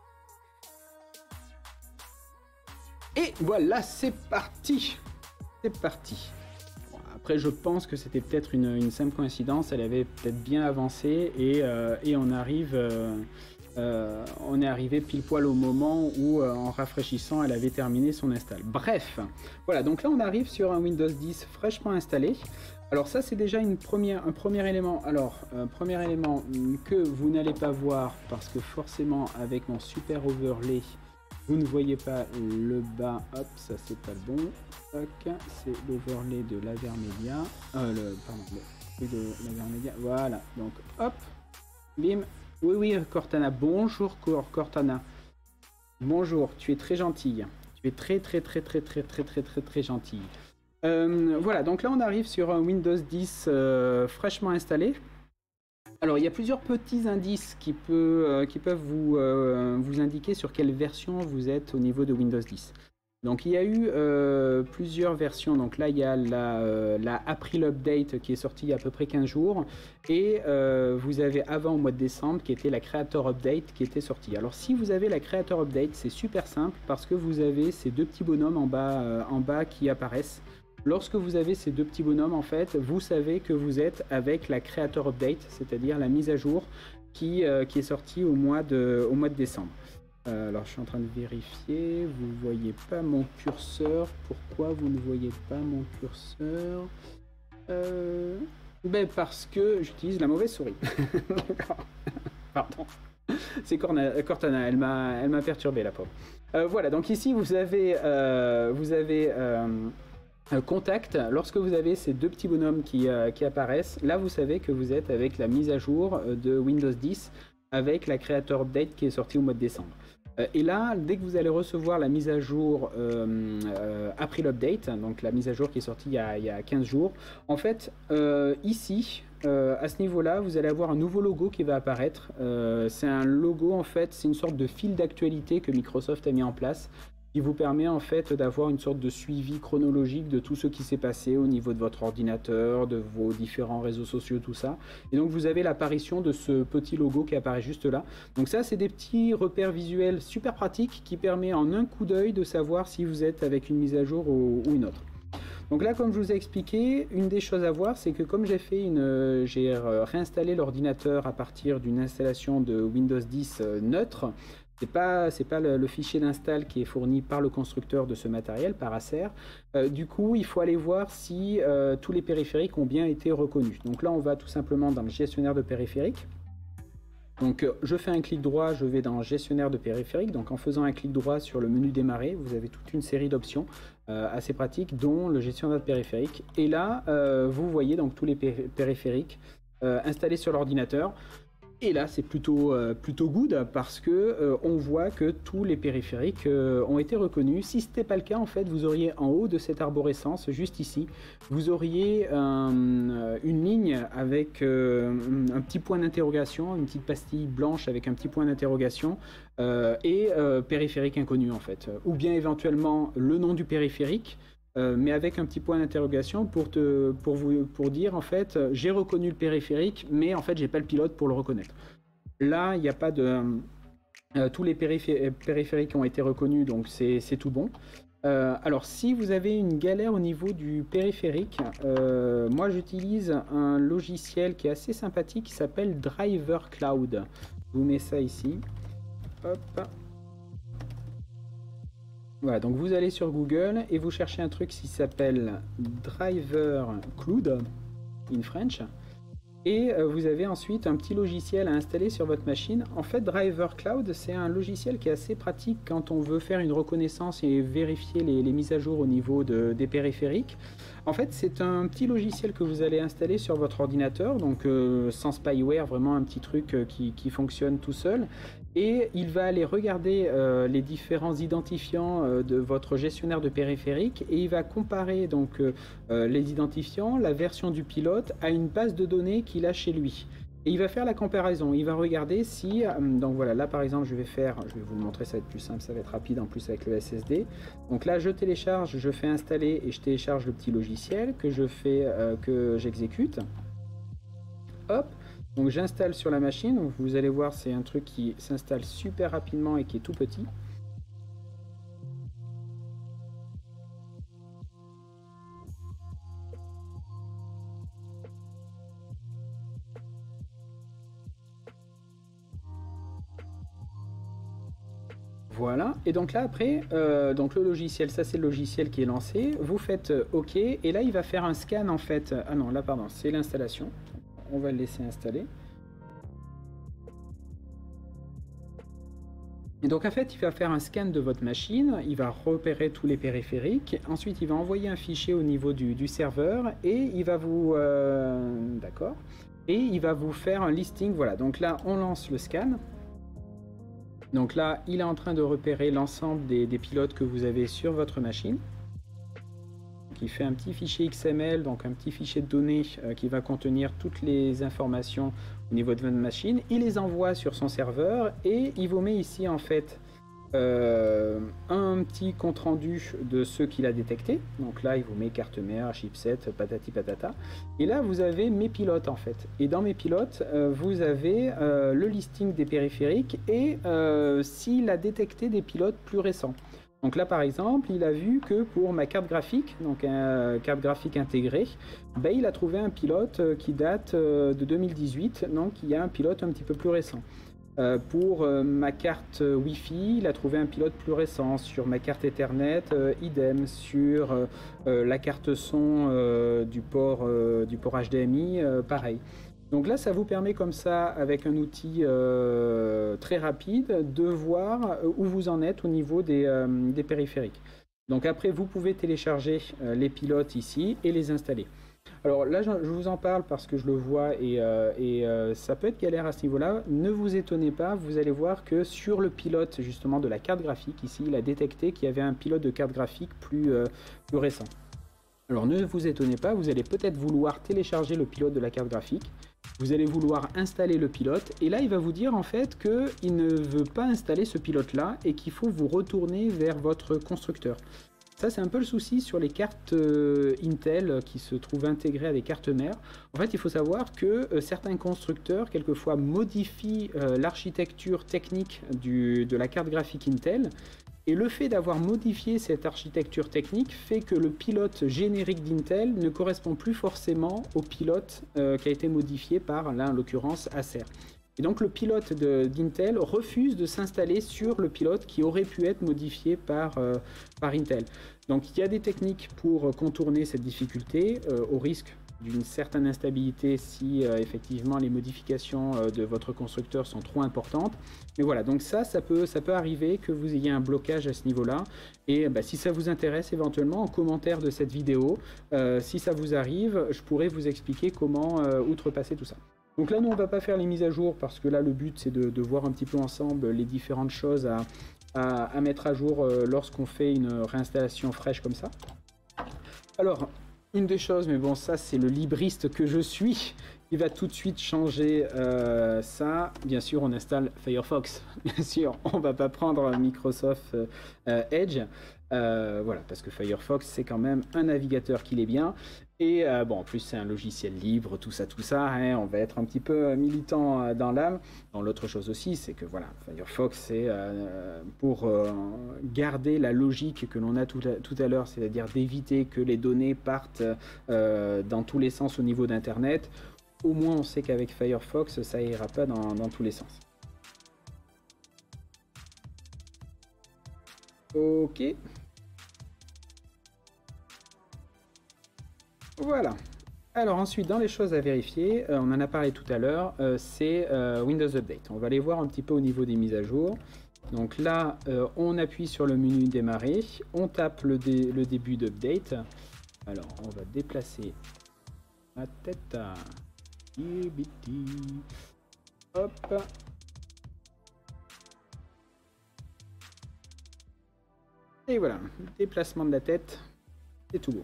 Et voilà, c'est parti. C'est parti. Bon, après, je pense que c'était peut-être une simple coïncidence. Elle avait peut-être bien avancé et on arrive... on est arrivé pile poil au moment où, en rafraîchissant, elle avait terminé son install. Bref, voilà, donc là on arrive sur un Windows 10 fraîchement installé. Alors ça c'est déjà un premier élément. Alors, premier élément que vous n'allez pas voir parce que forcément avec mon super overlay, vous ne voyez pas le bas. Hop, ça c'est pas le bon. Ok, c'est l'overlay de l'Avermedia. Pardon, le de l'Avermedia. Voilà, donc hop, bim. Oui, Cortana. Bonjour, Cortana. Bonjour, tu es très gentille. Tu es très gentille. Voilà, donc là on arrive sur un Windows 10 fraîchement installé. Alors il y a plusieurs petits indices qui peuvent vous indiquer sur quelle version vous êtes au niveau de Windows 10. Donc il y a eu plusieurs versions, donc là il y a la April Update qui est sortie il y a à peu près 15 jours et vous avez avant au mois de décembre qui était la Creator Update qui était sortie. Alors si vous avez la Creator Update, c'est super simple parce que vous avez ces deux petits bonhommes en bas qui apparaissent. Lorsque vous avez ces deux petits bonhommes, en fait, vous savez que vous êtes avec la Creator Update, c'est-à-dire la mise à jour qui est sortie au mois de décembre. Alors je suis en train de vérifier, vous ne voyez pas mon curseur. Pourquoi vous ne voyez pas mon curseur? Ben parce que j'utilise la mauvaise souris. Pardon. C'est Cortana, elle m'a perturbé la pauvre. Voilà, donc ici vous avez Contact. Lorsque vous avez ces deux petits bonhommes qui apparaissent, là vous savez que vous êtes avec la mise à jour de Windows 10 avec la Creator Update qui est sortie au mois de décembre. Et là, dès que vous allez recevoir la mise à jour April Update, donc la mise à jour qui est sortie il y a 15 jours, en fait, ici, à ce niveau-là, vous allez avoir un nouveau logo qui va apparaître. C'est un logo, en fait, c'est une sorte de fil d'actualité que Microsoft a mis en place, qui vous permet en fait d'avoir une sorte de suivi chronologique de tout ce qui s'est passé au niveau de votre ordinateur, de vos différents réseaux sociaux, tout ça. Et donc vous avez l'apparition de ce petit logo qui apparaît juste là. Donc ça, c'est des petits repères visuels super pratiques qui permettent en un coup d'œil de savoir si vous êtes avec une mise à jour ou une autre. Donc là, comme je vous ai expliqué, une des choses à voir, c'est que comme j'ai réinstallé l'ordinateur à partir d'une installation de Windows 10 neutre. C'est pas le fichier d'install qui est fourni par le constructeur de ce matériel, par Acer. Du coup, il faut aller voir si tous les périphériques ont bien été reconnus. Donc là, on va tout simplement dans le gestionnaire de périphériques. Donc je fais un clic droit, je vais dans gestionnaire de périphériques. Donc en faisant un clic droit sur le menu démarrer, vous avez toute une série d'options assez pratiques, dont le gestionnaire de périphériques. Et là, vous voyez donc tous les périphériques installés sur l'ordinateur. Et là, c'est plutôt good parce que on voit que tous les périphériques ont été reconnus. Si ce n'était pas le cas, en fait, vous auriez en haut de cette arborescence, juste ici, vous auriez une ligne avec un petit point d'interrogation, une petite pastille blanche avec un petit point d'interrogation et périphérique inconnu, en fait. Ou bien éventuellement le nom du périphérique, mais avec un petit point d'interrogation pour dire en fait j'ai reconnu le périphérique mais en fait j'ai pas le pilote pour le reconnaître. Là il n'y a pas de tous les périphériques ont été reconnus donc c'est tout bon. Alors, si vous avez une galère au niveau du périphérique, moi j'utilise un logiciel qui est assez sympathique qui s'appelle Driver Cloud. Je vous mets ça ici. Hop. Voilà, donc vous allez sur Google et vous cherchez un truc qui s'appelle Driver Cloud, in French. Et vous avez ensuite un petit logiciel à installer sur votre machine. En fait, Driver Cloud, c'est un logiciel qui est assez pratique quand on veut faire une reconnaissance et vérifier les mises à jour au niveau des périphériques. En fait, c'est un petit logiciel que vous allez installer sur votre ordinateur, donc sans spyware, vraiment un petit truc qui fonctionne tout seul. Et il va aller regarder les différents identifiants de votre gestionnaire de périphérique et il va comparer donc les identifiants, la version du pilote à une base de données qu'il a chez lui. Et il va faire la comparaison, il va regarder si, donc voilà, là par exemple je vais vous le montrer, ça va être plus simple, ça va être rapide en plus avec le SSD. Donc là je télécharge, je fais installer et je télécharge le petit logiciel que j'exécute. Hop. Donc j'installe sur la machine, donc vous allez voir c'est un truc qui s'installe super rapidement et qui est tout petit. Voilà, et donc là après, donc le logiciel, ça c'est le logiciel qui est lancé, vous faites OK, et là il va faire un scan en fait, ah non là pardon, c'est l'installation, on va le laisser installer. Et donc en fait il va faire un scan de votre machine, il va repérer tous les périphériques, ensuite il va envoyer un fichier au niveau du serveur, et il va vous... d'accord, et il va vous faire un listing, voilà, donc là on lance le scan. Donc là, il est en train de repérer l'ensemble des pilotes que vous avez sur votre machine. Donc il fait un petit fichier XML, donc un petit fichier de données qui va contenir toutes les informations au niveau de votre machine. Il les envoie sur son serveur et il vous met ici en fait un petit compte rendu de ceux qu'il a détectés. Donc là, il vous met carte mère, chipset, patati patata. Et là, vous avez mes pilotes en fait. Et dans mes pilotes, vous avez le listing des périphériques et s'il a détecté des pilotes plus récents. Donc là, par exemple, il a vu que pour ma carte graphique, donc une carte graphique intégrée, ben, il a trouvé un pilote qui date de 2018, donc il y a un pilote un petit peu plus récent. Pour ma carte Wi-Fi, il a trouvé un pilote plus récent. Sur ma carte Ethernet, idem. Sur la carte son du port HDMI, pareil. Donc là, ça vous permet comme ça, avec un outil très rapide, de voir où vous en êtes au niveau des périphériques. Donc après, vous pouvez télécharger les pilotes ici et les installer. Alors là, je vous en parle parce que je le vois et ça peut être galère à ce niveau-là. Ne vous étonnez pas, vous allez voir que sur le pilote justement de la carte graphique, ici, il a détecté qu'il y avait un pilote de carte graphique plus récent. Alors ne vous étonnez pas, vous allez peut-être vouloir télécharger le pilote de la carte graphique. Vous allez vouloir installer le pilote et là, il va vous dire en fait qu'il ne veut pas installer ce pilote-là et qu'il faut vous retourner vers votre constructeur. Ça, c'est un peu le souci sur les cartes Intel qui se trouvent intégrées à des cartes mères. En fait, il faut savoir que certains constructeurs, quelquefois, modifient l'architecture technique de la carte graphique Intel. Et le fait d'avoir modifié cette architecture technique fait que le pilote générique d'Intel ne correspond plus forcément au pilote qui a été modifié par, là, en l'occurrence, Acer. Et donc le pilote d'Intel refuse de s'installer sur le pilote qui aurait pu être modifié par Intel. Donc il y a des techniques pour contourner cette difficulté au risque d'une certaine instabilité si effectivement les modifications de votre constructeur sont trop importantes. Mais voilà, donc ça peut arriver que vous ayez un blocage à ce niveau-là. Et si ça vous intéresse éventuellement, en commentaire de cette vidéo, si ça vous arrive, je pourrais vous expliquer comment outrepasser tout ça. Donc là, nous, on ne va pas faire les mises à jour parce que là, le but, c'est de voir un petit peu ensemble les différentes choses à mettre à jour lorsqu'on fait une réinstallation fraîche comme ça. Alors, une des choses, mais bon, ça, c'est le libriste que je suis il va tout de suite changer ça. Bien sûr, on installe Firefox. Bien sûr, on va pas prendre Microsoft Edge. Voilà, parce que Firefox, c'est quand même un navigateur qui l'est bien. Et bon, en plus, c'est un logiciel libre, tout ça. Hein, on va être un petit peu militant dans l'âme. Bon, l'autre chose aussi, c'est que voilà, Firefox, c'est pour garder la logique que l'on a tout à l'heure, c'est-à-dire d'éviter que les données partent dans tous les sens au niveau d'Internet. Au moins, on sait qu'avec Firefox, ça ira pas dans tous les sens. Ok. Voilà. Alors ensuite, dans les choses à vérifier, on en a parlé tout à l'heure, c'est Windows Update. On va aller voir un petit peu au niveau des mises à jour. Donc là, on appuie sur le menu démarrer, on tape le début d'update. Alors, on va déplacer ma tête à... Hop. Et voilà, déplacement de la tête, c'est tout beau.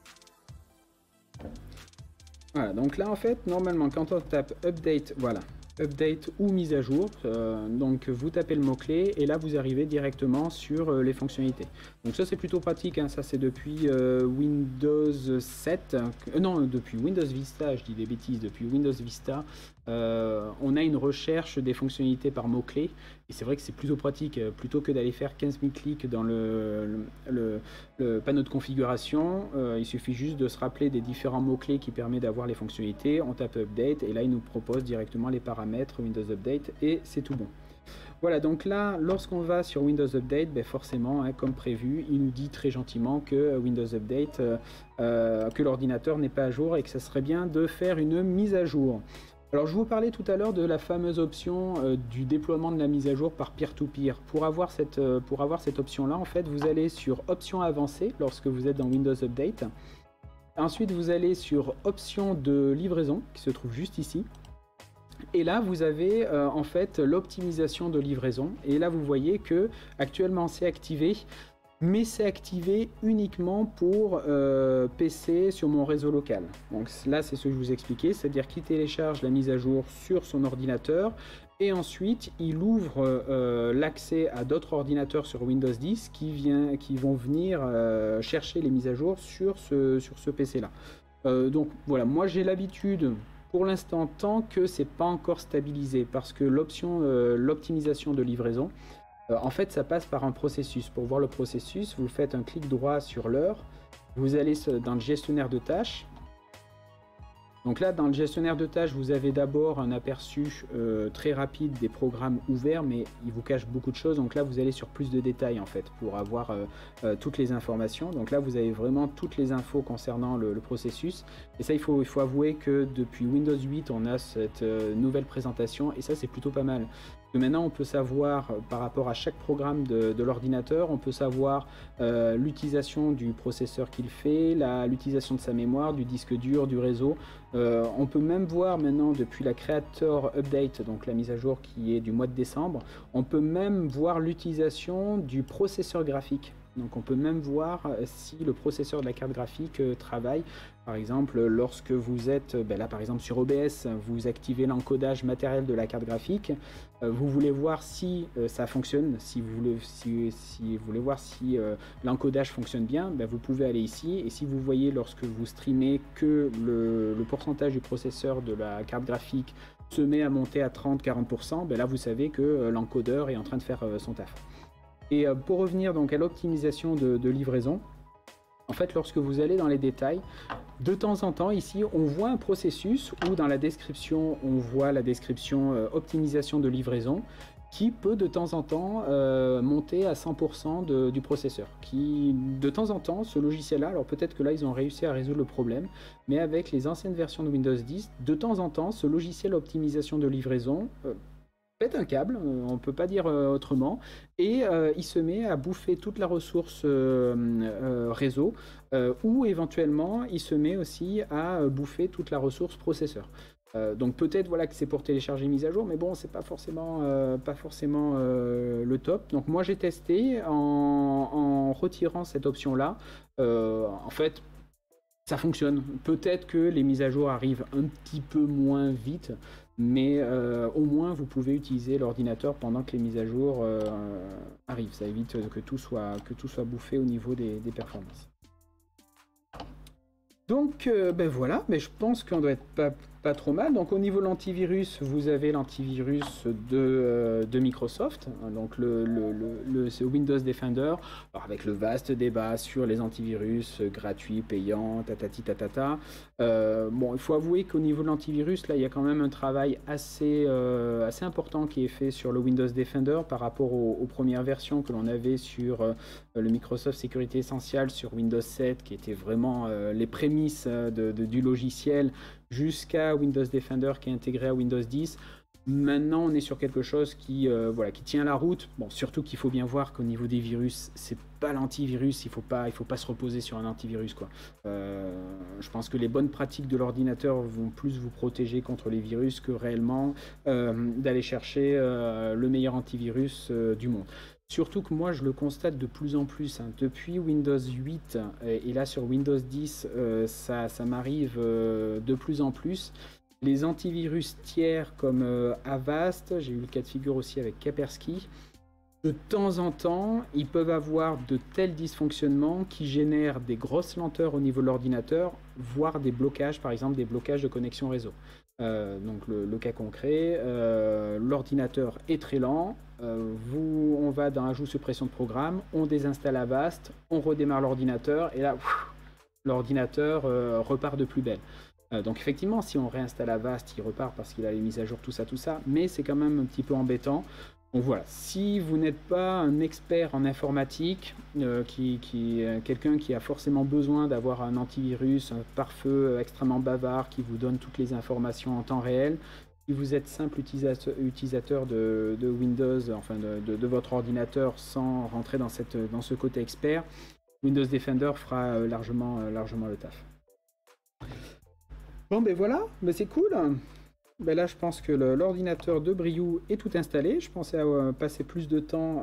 Voilà, donc là en fait, normalement quand on tape update, voilà, update ou mise à jour, donc vous tapez le mot-clé et là vous arrivez directement sur les fonctionnalités. Donc ça c'est plutôt pratique, hein, ça c'est depuis Windows 7, non depuis Windows Vista, je dis des bêtises, depuis Windows Vista, on a une recherche des fonctionnalités par mot-clé et c'est vrai que c'est plutôt pratique, plutôt que d'aller faire 15 000 clics dans le panneau de configuration, il suffit juste de se rappeler des différents mots-clés qui permettent d'avoir les fonctionnalités, on tape update et là il nous propose directement les paramètres Windows Update et c'est tout bon. Voilà, donc là, lorsqu'on va sur Windows Update, ben forcément, hein, comme prévu, il nous dit très gentiment que Windows Update, que l'ordinateur n'est pas à jour et que ça serait bien de faire une mise à jour. Alors je vous parlais tout à l'heure de la fameuse option du déploiement de la mise à jour par peer-to-peer. Pour avoir cette option-là, en fait, vous allez sur Options avancées lorsque vous êtes dans Windows Update. Ensuite, vous allez sur Options de livraison, qui se trouve juste ici. Et là, vous avez en fait l'optimisation de livraison. Et là, vous voyez que actuellement, c'est activé. Mais c'est activé uniquement pour PC sur mon réseau local. Donc là, c'est ce que je vous expliquais, c'est-à-dire qu'il télécharge la mise à jour sur son ordinateur et ensuite il ouvre l'accès à d'autres ordinateurs sur Windows 10 qui vont venir chercher les mises à jour sur ce PC-là. Donc voilà, moi j'ai l'habitude, pour l'instant, tant que c'est pas encore stabilisé, parce que l'optimisation de livraison, en fait, ça passe par un processus. Pour voir le processus, vous faites un clic droit sur l'heure, vous allez dans le gestionnaire de tâches. Donc là, dans le gestionnaire de tâches, vous avez d'abord un aperçu très rapide des programmes ouverts, mais il vous cache beaucoup de choses. Donc là, vous allez sur plus de détails en fait pour avoir toutes les informations. Donc là, vous avez vraiment toutes les infos concernant le processus. Et ça, il faut avouer que depuis Windows 8, on a cette nouvelle présentation et ça, c'est plutôt pas mal. Que maintenant, on peut savoir par rapport à chaque programme de l'ordinateur, on peut savoir l'utilisation du processeur qu'il fait, l'utilisation de sa mémoire, du disque dur, du réseau. On peut même voir maintenant depuis la Creator Update, donc la mise à jour qui est du mois de décembre, on peut même voir l'utilisation du processeur graphique. Donc on peut même voir si le processeur de la carte graphique travaille. Par exemple, lorsque vous êtes, là par exemple sur OBS, vous activez l'encodage matériel de la carte graphique, vous voulez voir si ça fonctionne, si vous voulez voir si l'encodage fonctionne bien, vous pouvez aller ici, et si vous voyez lorsque vous streamez que le pourcentage du processeur de la carte graphique se met à monter à 30-40%, là vous savez que l'encodeur est en train de faire son taf. Et pour revenir donc à l'optimisation de livraison, en fait, lorsque vous allez dans les détails, de temps en temps, ici, on voit un processus où dans la description, on voit la description optimisation de livraison qui peut de temps en temps monter à 100% du processeur. Qui, de temps en temps, ce logiciel-là, alors peut-être que là, ils ont réussi à résoudre le problème, mais avec les anciennes versions de Windows 10, de temps en temps, ce logiciel optimisation de livraison pète un câble, on ne peut pas dire autrement, et il se met à bouffer toute la ressource réseau, ou éventuellement il se met aussi à bouffer toute la ressource processeur. Donc peut-être voilà que c'est pour télécharger mise à jour, mais bon, c'est pas forcément le top. Donc moi j'ai testé en retirant cette option là. En fait, ça fonctionne. Peut-être que les mises à jour arrivent un petit peu moins vite, mais au moins vous pouvez utiliser l'ordinateur pendant que les mises à jour arrivent. Ça évite que tout soit bouffé au niveau des performances. Donc ben voilà, mais je pense qu'on doit être pas trop mal. Donc au niveau de l'antivirus, vous avez l'antivirus de Microsoft, donc c'est Windows Defender, alors avec le vaste débat sur les antivirus gratuits, payants, tatati tatata. Bon, il faut avouer qu'au niveau de l'antivirus, là, il y a quand même un travail assez important qui est fait sur le Windows Defender par rapport aux premières versions que l'on avait sur le Microsoft Sécurité Essential sur Windows 7, qui était vraiment les prémices du logiciel, jusqu'à Windows Defender qui est intégré à Windows 10. Maintenant, on est sur quelque chose qui tient la route. Bon, surtout qu'il faut bien voir qu'au niveau des virus, c'est pas l'antivirus. Il faut pas se reposer sur un antivirus, quoi. Je pense que les bonnes pratiques de l'ordinateur vont plus vous protéger contre les virus que réellement d'aller chercher le meilleur antivirus du monde. Surtout que moi, je le constate de plus en plus. Depuis Windows 8 et là sur Windows 10, ça m'arrive de plus en plus. Les antivirus tiers comme Avast, j'ai eu le cas de figure aussi avec Kaspersky, de temps en temps, ils peuvent avoir de tels dysfonctionnements qui génèrent des grosses lenteurs au niveau de l'ordinateur, voire des blocages, par exemple des blocages de connexion réseau. Donc le cas concret, l'ordinateur est très lent, on va dans ajout suppression de programme, on désinstalle Avast, on redémarre l'ordinateur et là l'ordinateur repart de plus belle. Donc effectivement, si on réinstalle Avast, il repart parce qu'il a les mises à jour, tout ça, mais c'est quand même un petit peu embêtant. Donc voilà, si vous n'êtes pas un expert en informatique, quelqu'un qui a forcément besoin d'avoir un antivirus, un pare-feu extrêmement bavard qui vous donne toutes les informations en temps réel, si vous êtes simple utilisateur de Windows, enfin de votre ordinateur sans rentrer dans ce côté expert, Windows Defender fera largement le taf. Bon ben voilà, ben c'est cool. Ben là je pense que l'ordinateur de Briou est tout installé. Je pensais passer plus de temps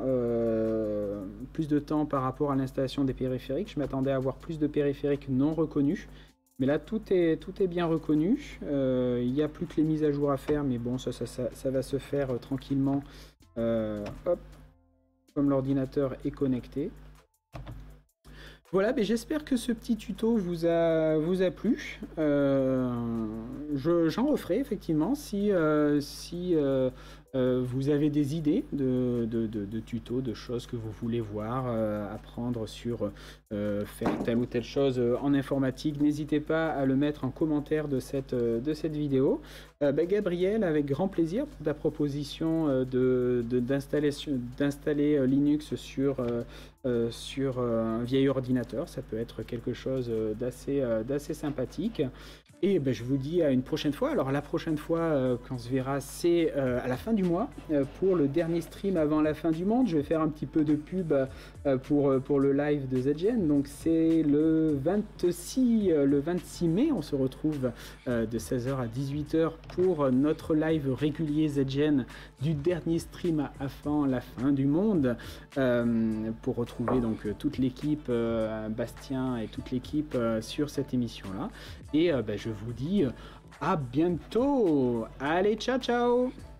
par rapport à l'installation des périphériques. Je m'attendais à avoir plus de périphériques non reconnus. Mais là tout est bien reconnu. Il n'y a plus que les mises à jour à faire, mais bon ça va se faire tranquillement. Hop, comme l'ordinateur est connecté. Voilà, ben j'espère que ce petit tuto vous a plu. J'en referai effectivement si vous avez des idées de tutos, de choses que vous voulez voir, apprendre sur faire telle ou telle chose en informatique. N'hésitez pas à le mettre en commentaire de cette vidéo. Gabriel, avec grand plaisir pour ta proposition d'installer Linux sur un vieil ordinateur. Ça peut être quelque chose d'assez sympathique. Et je vous dis à une prochaine fois. Alors la prochaine fois qu'on se verra, c'est à la fin du mois pour le dernier stream avant la fin du monde. Je vais faire un petit peu de pub pour le live de ZGN. Donc c'est le 26 mai. On se retrouve de 16h à 18h pour notre live régulier ZGN du dernier stream avant la fin du monde, pour retrouver donc toute l'équipe, Bastien et toute l'équipe sur cette émission là. Et je vous dis à bientôt. Allez, ciao ciao.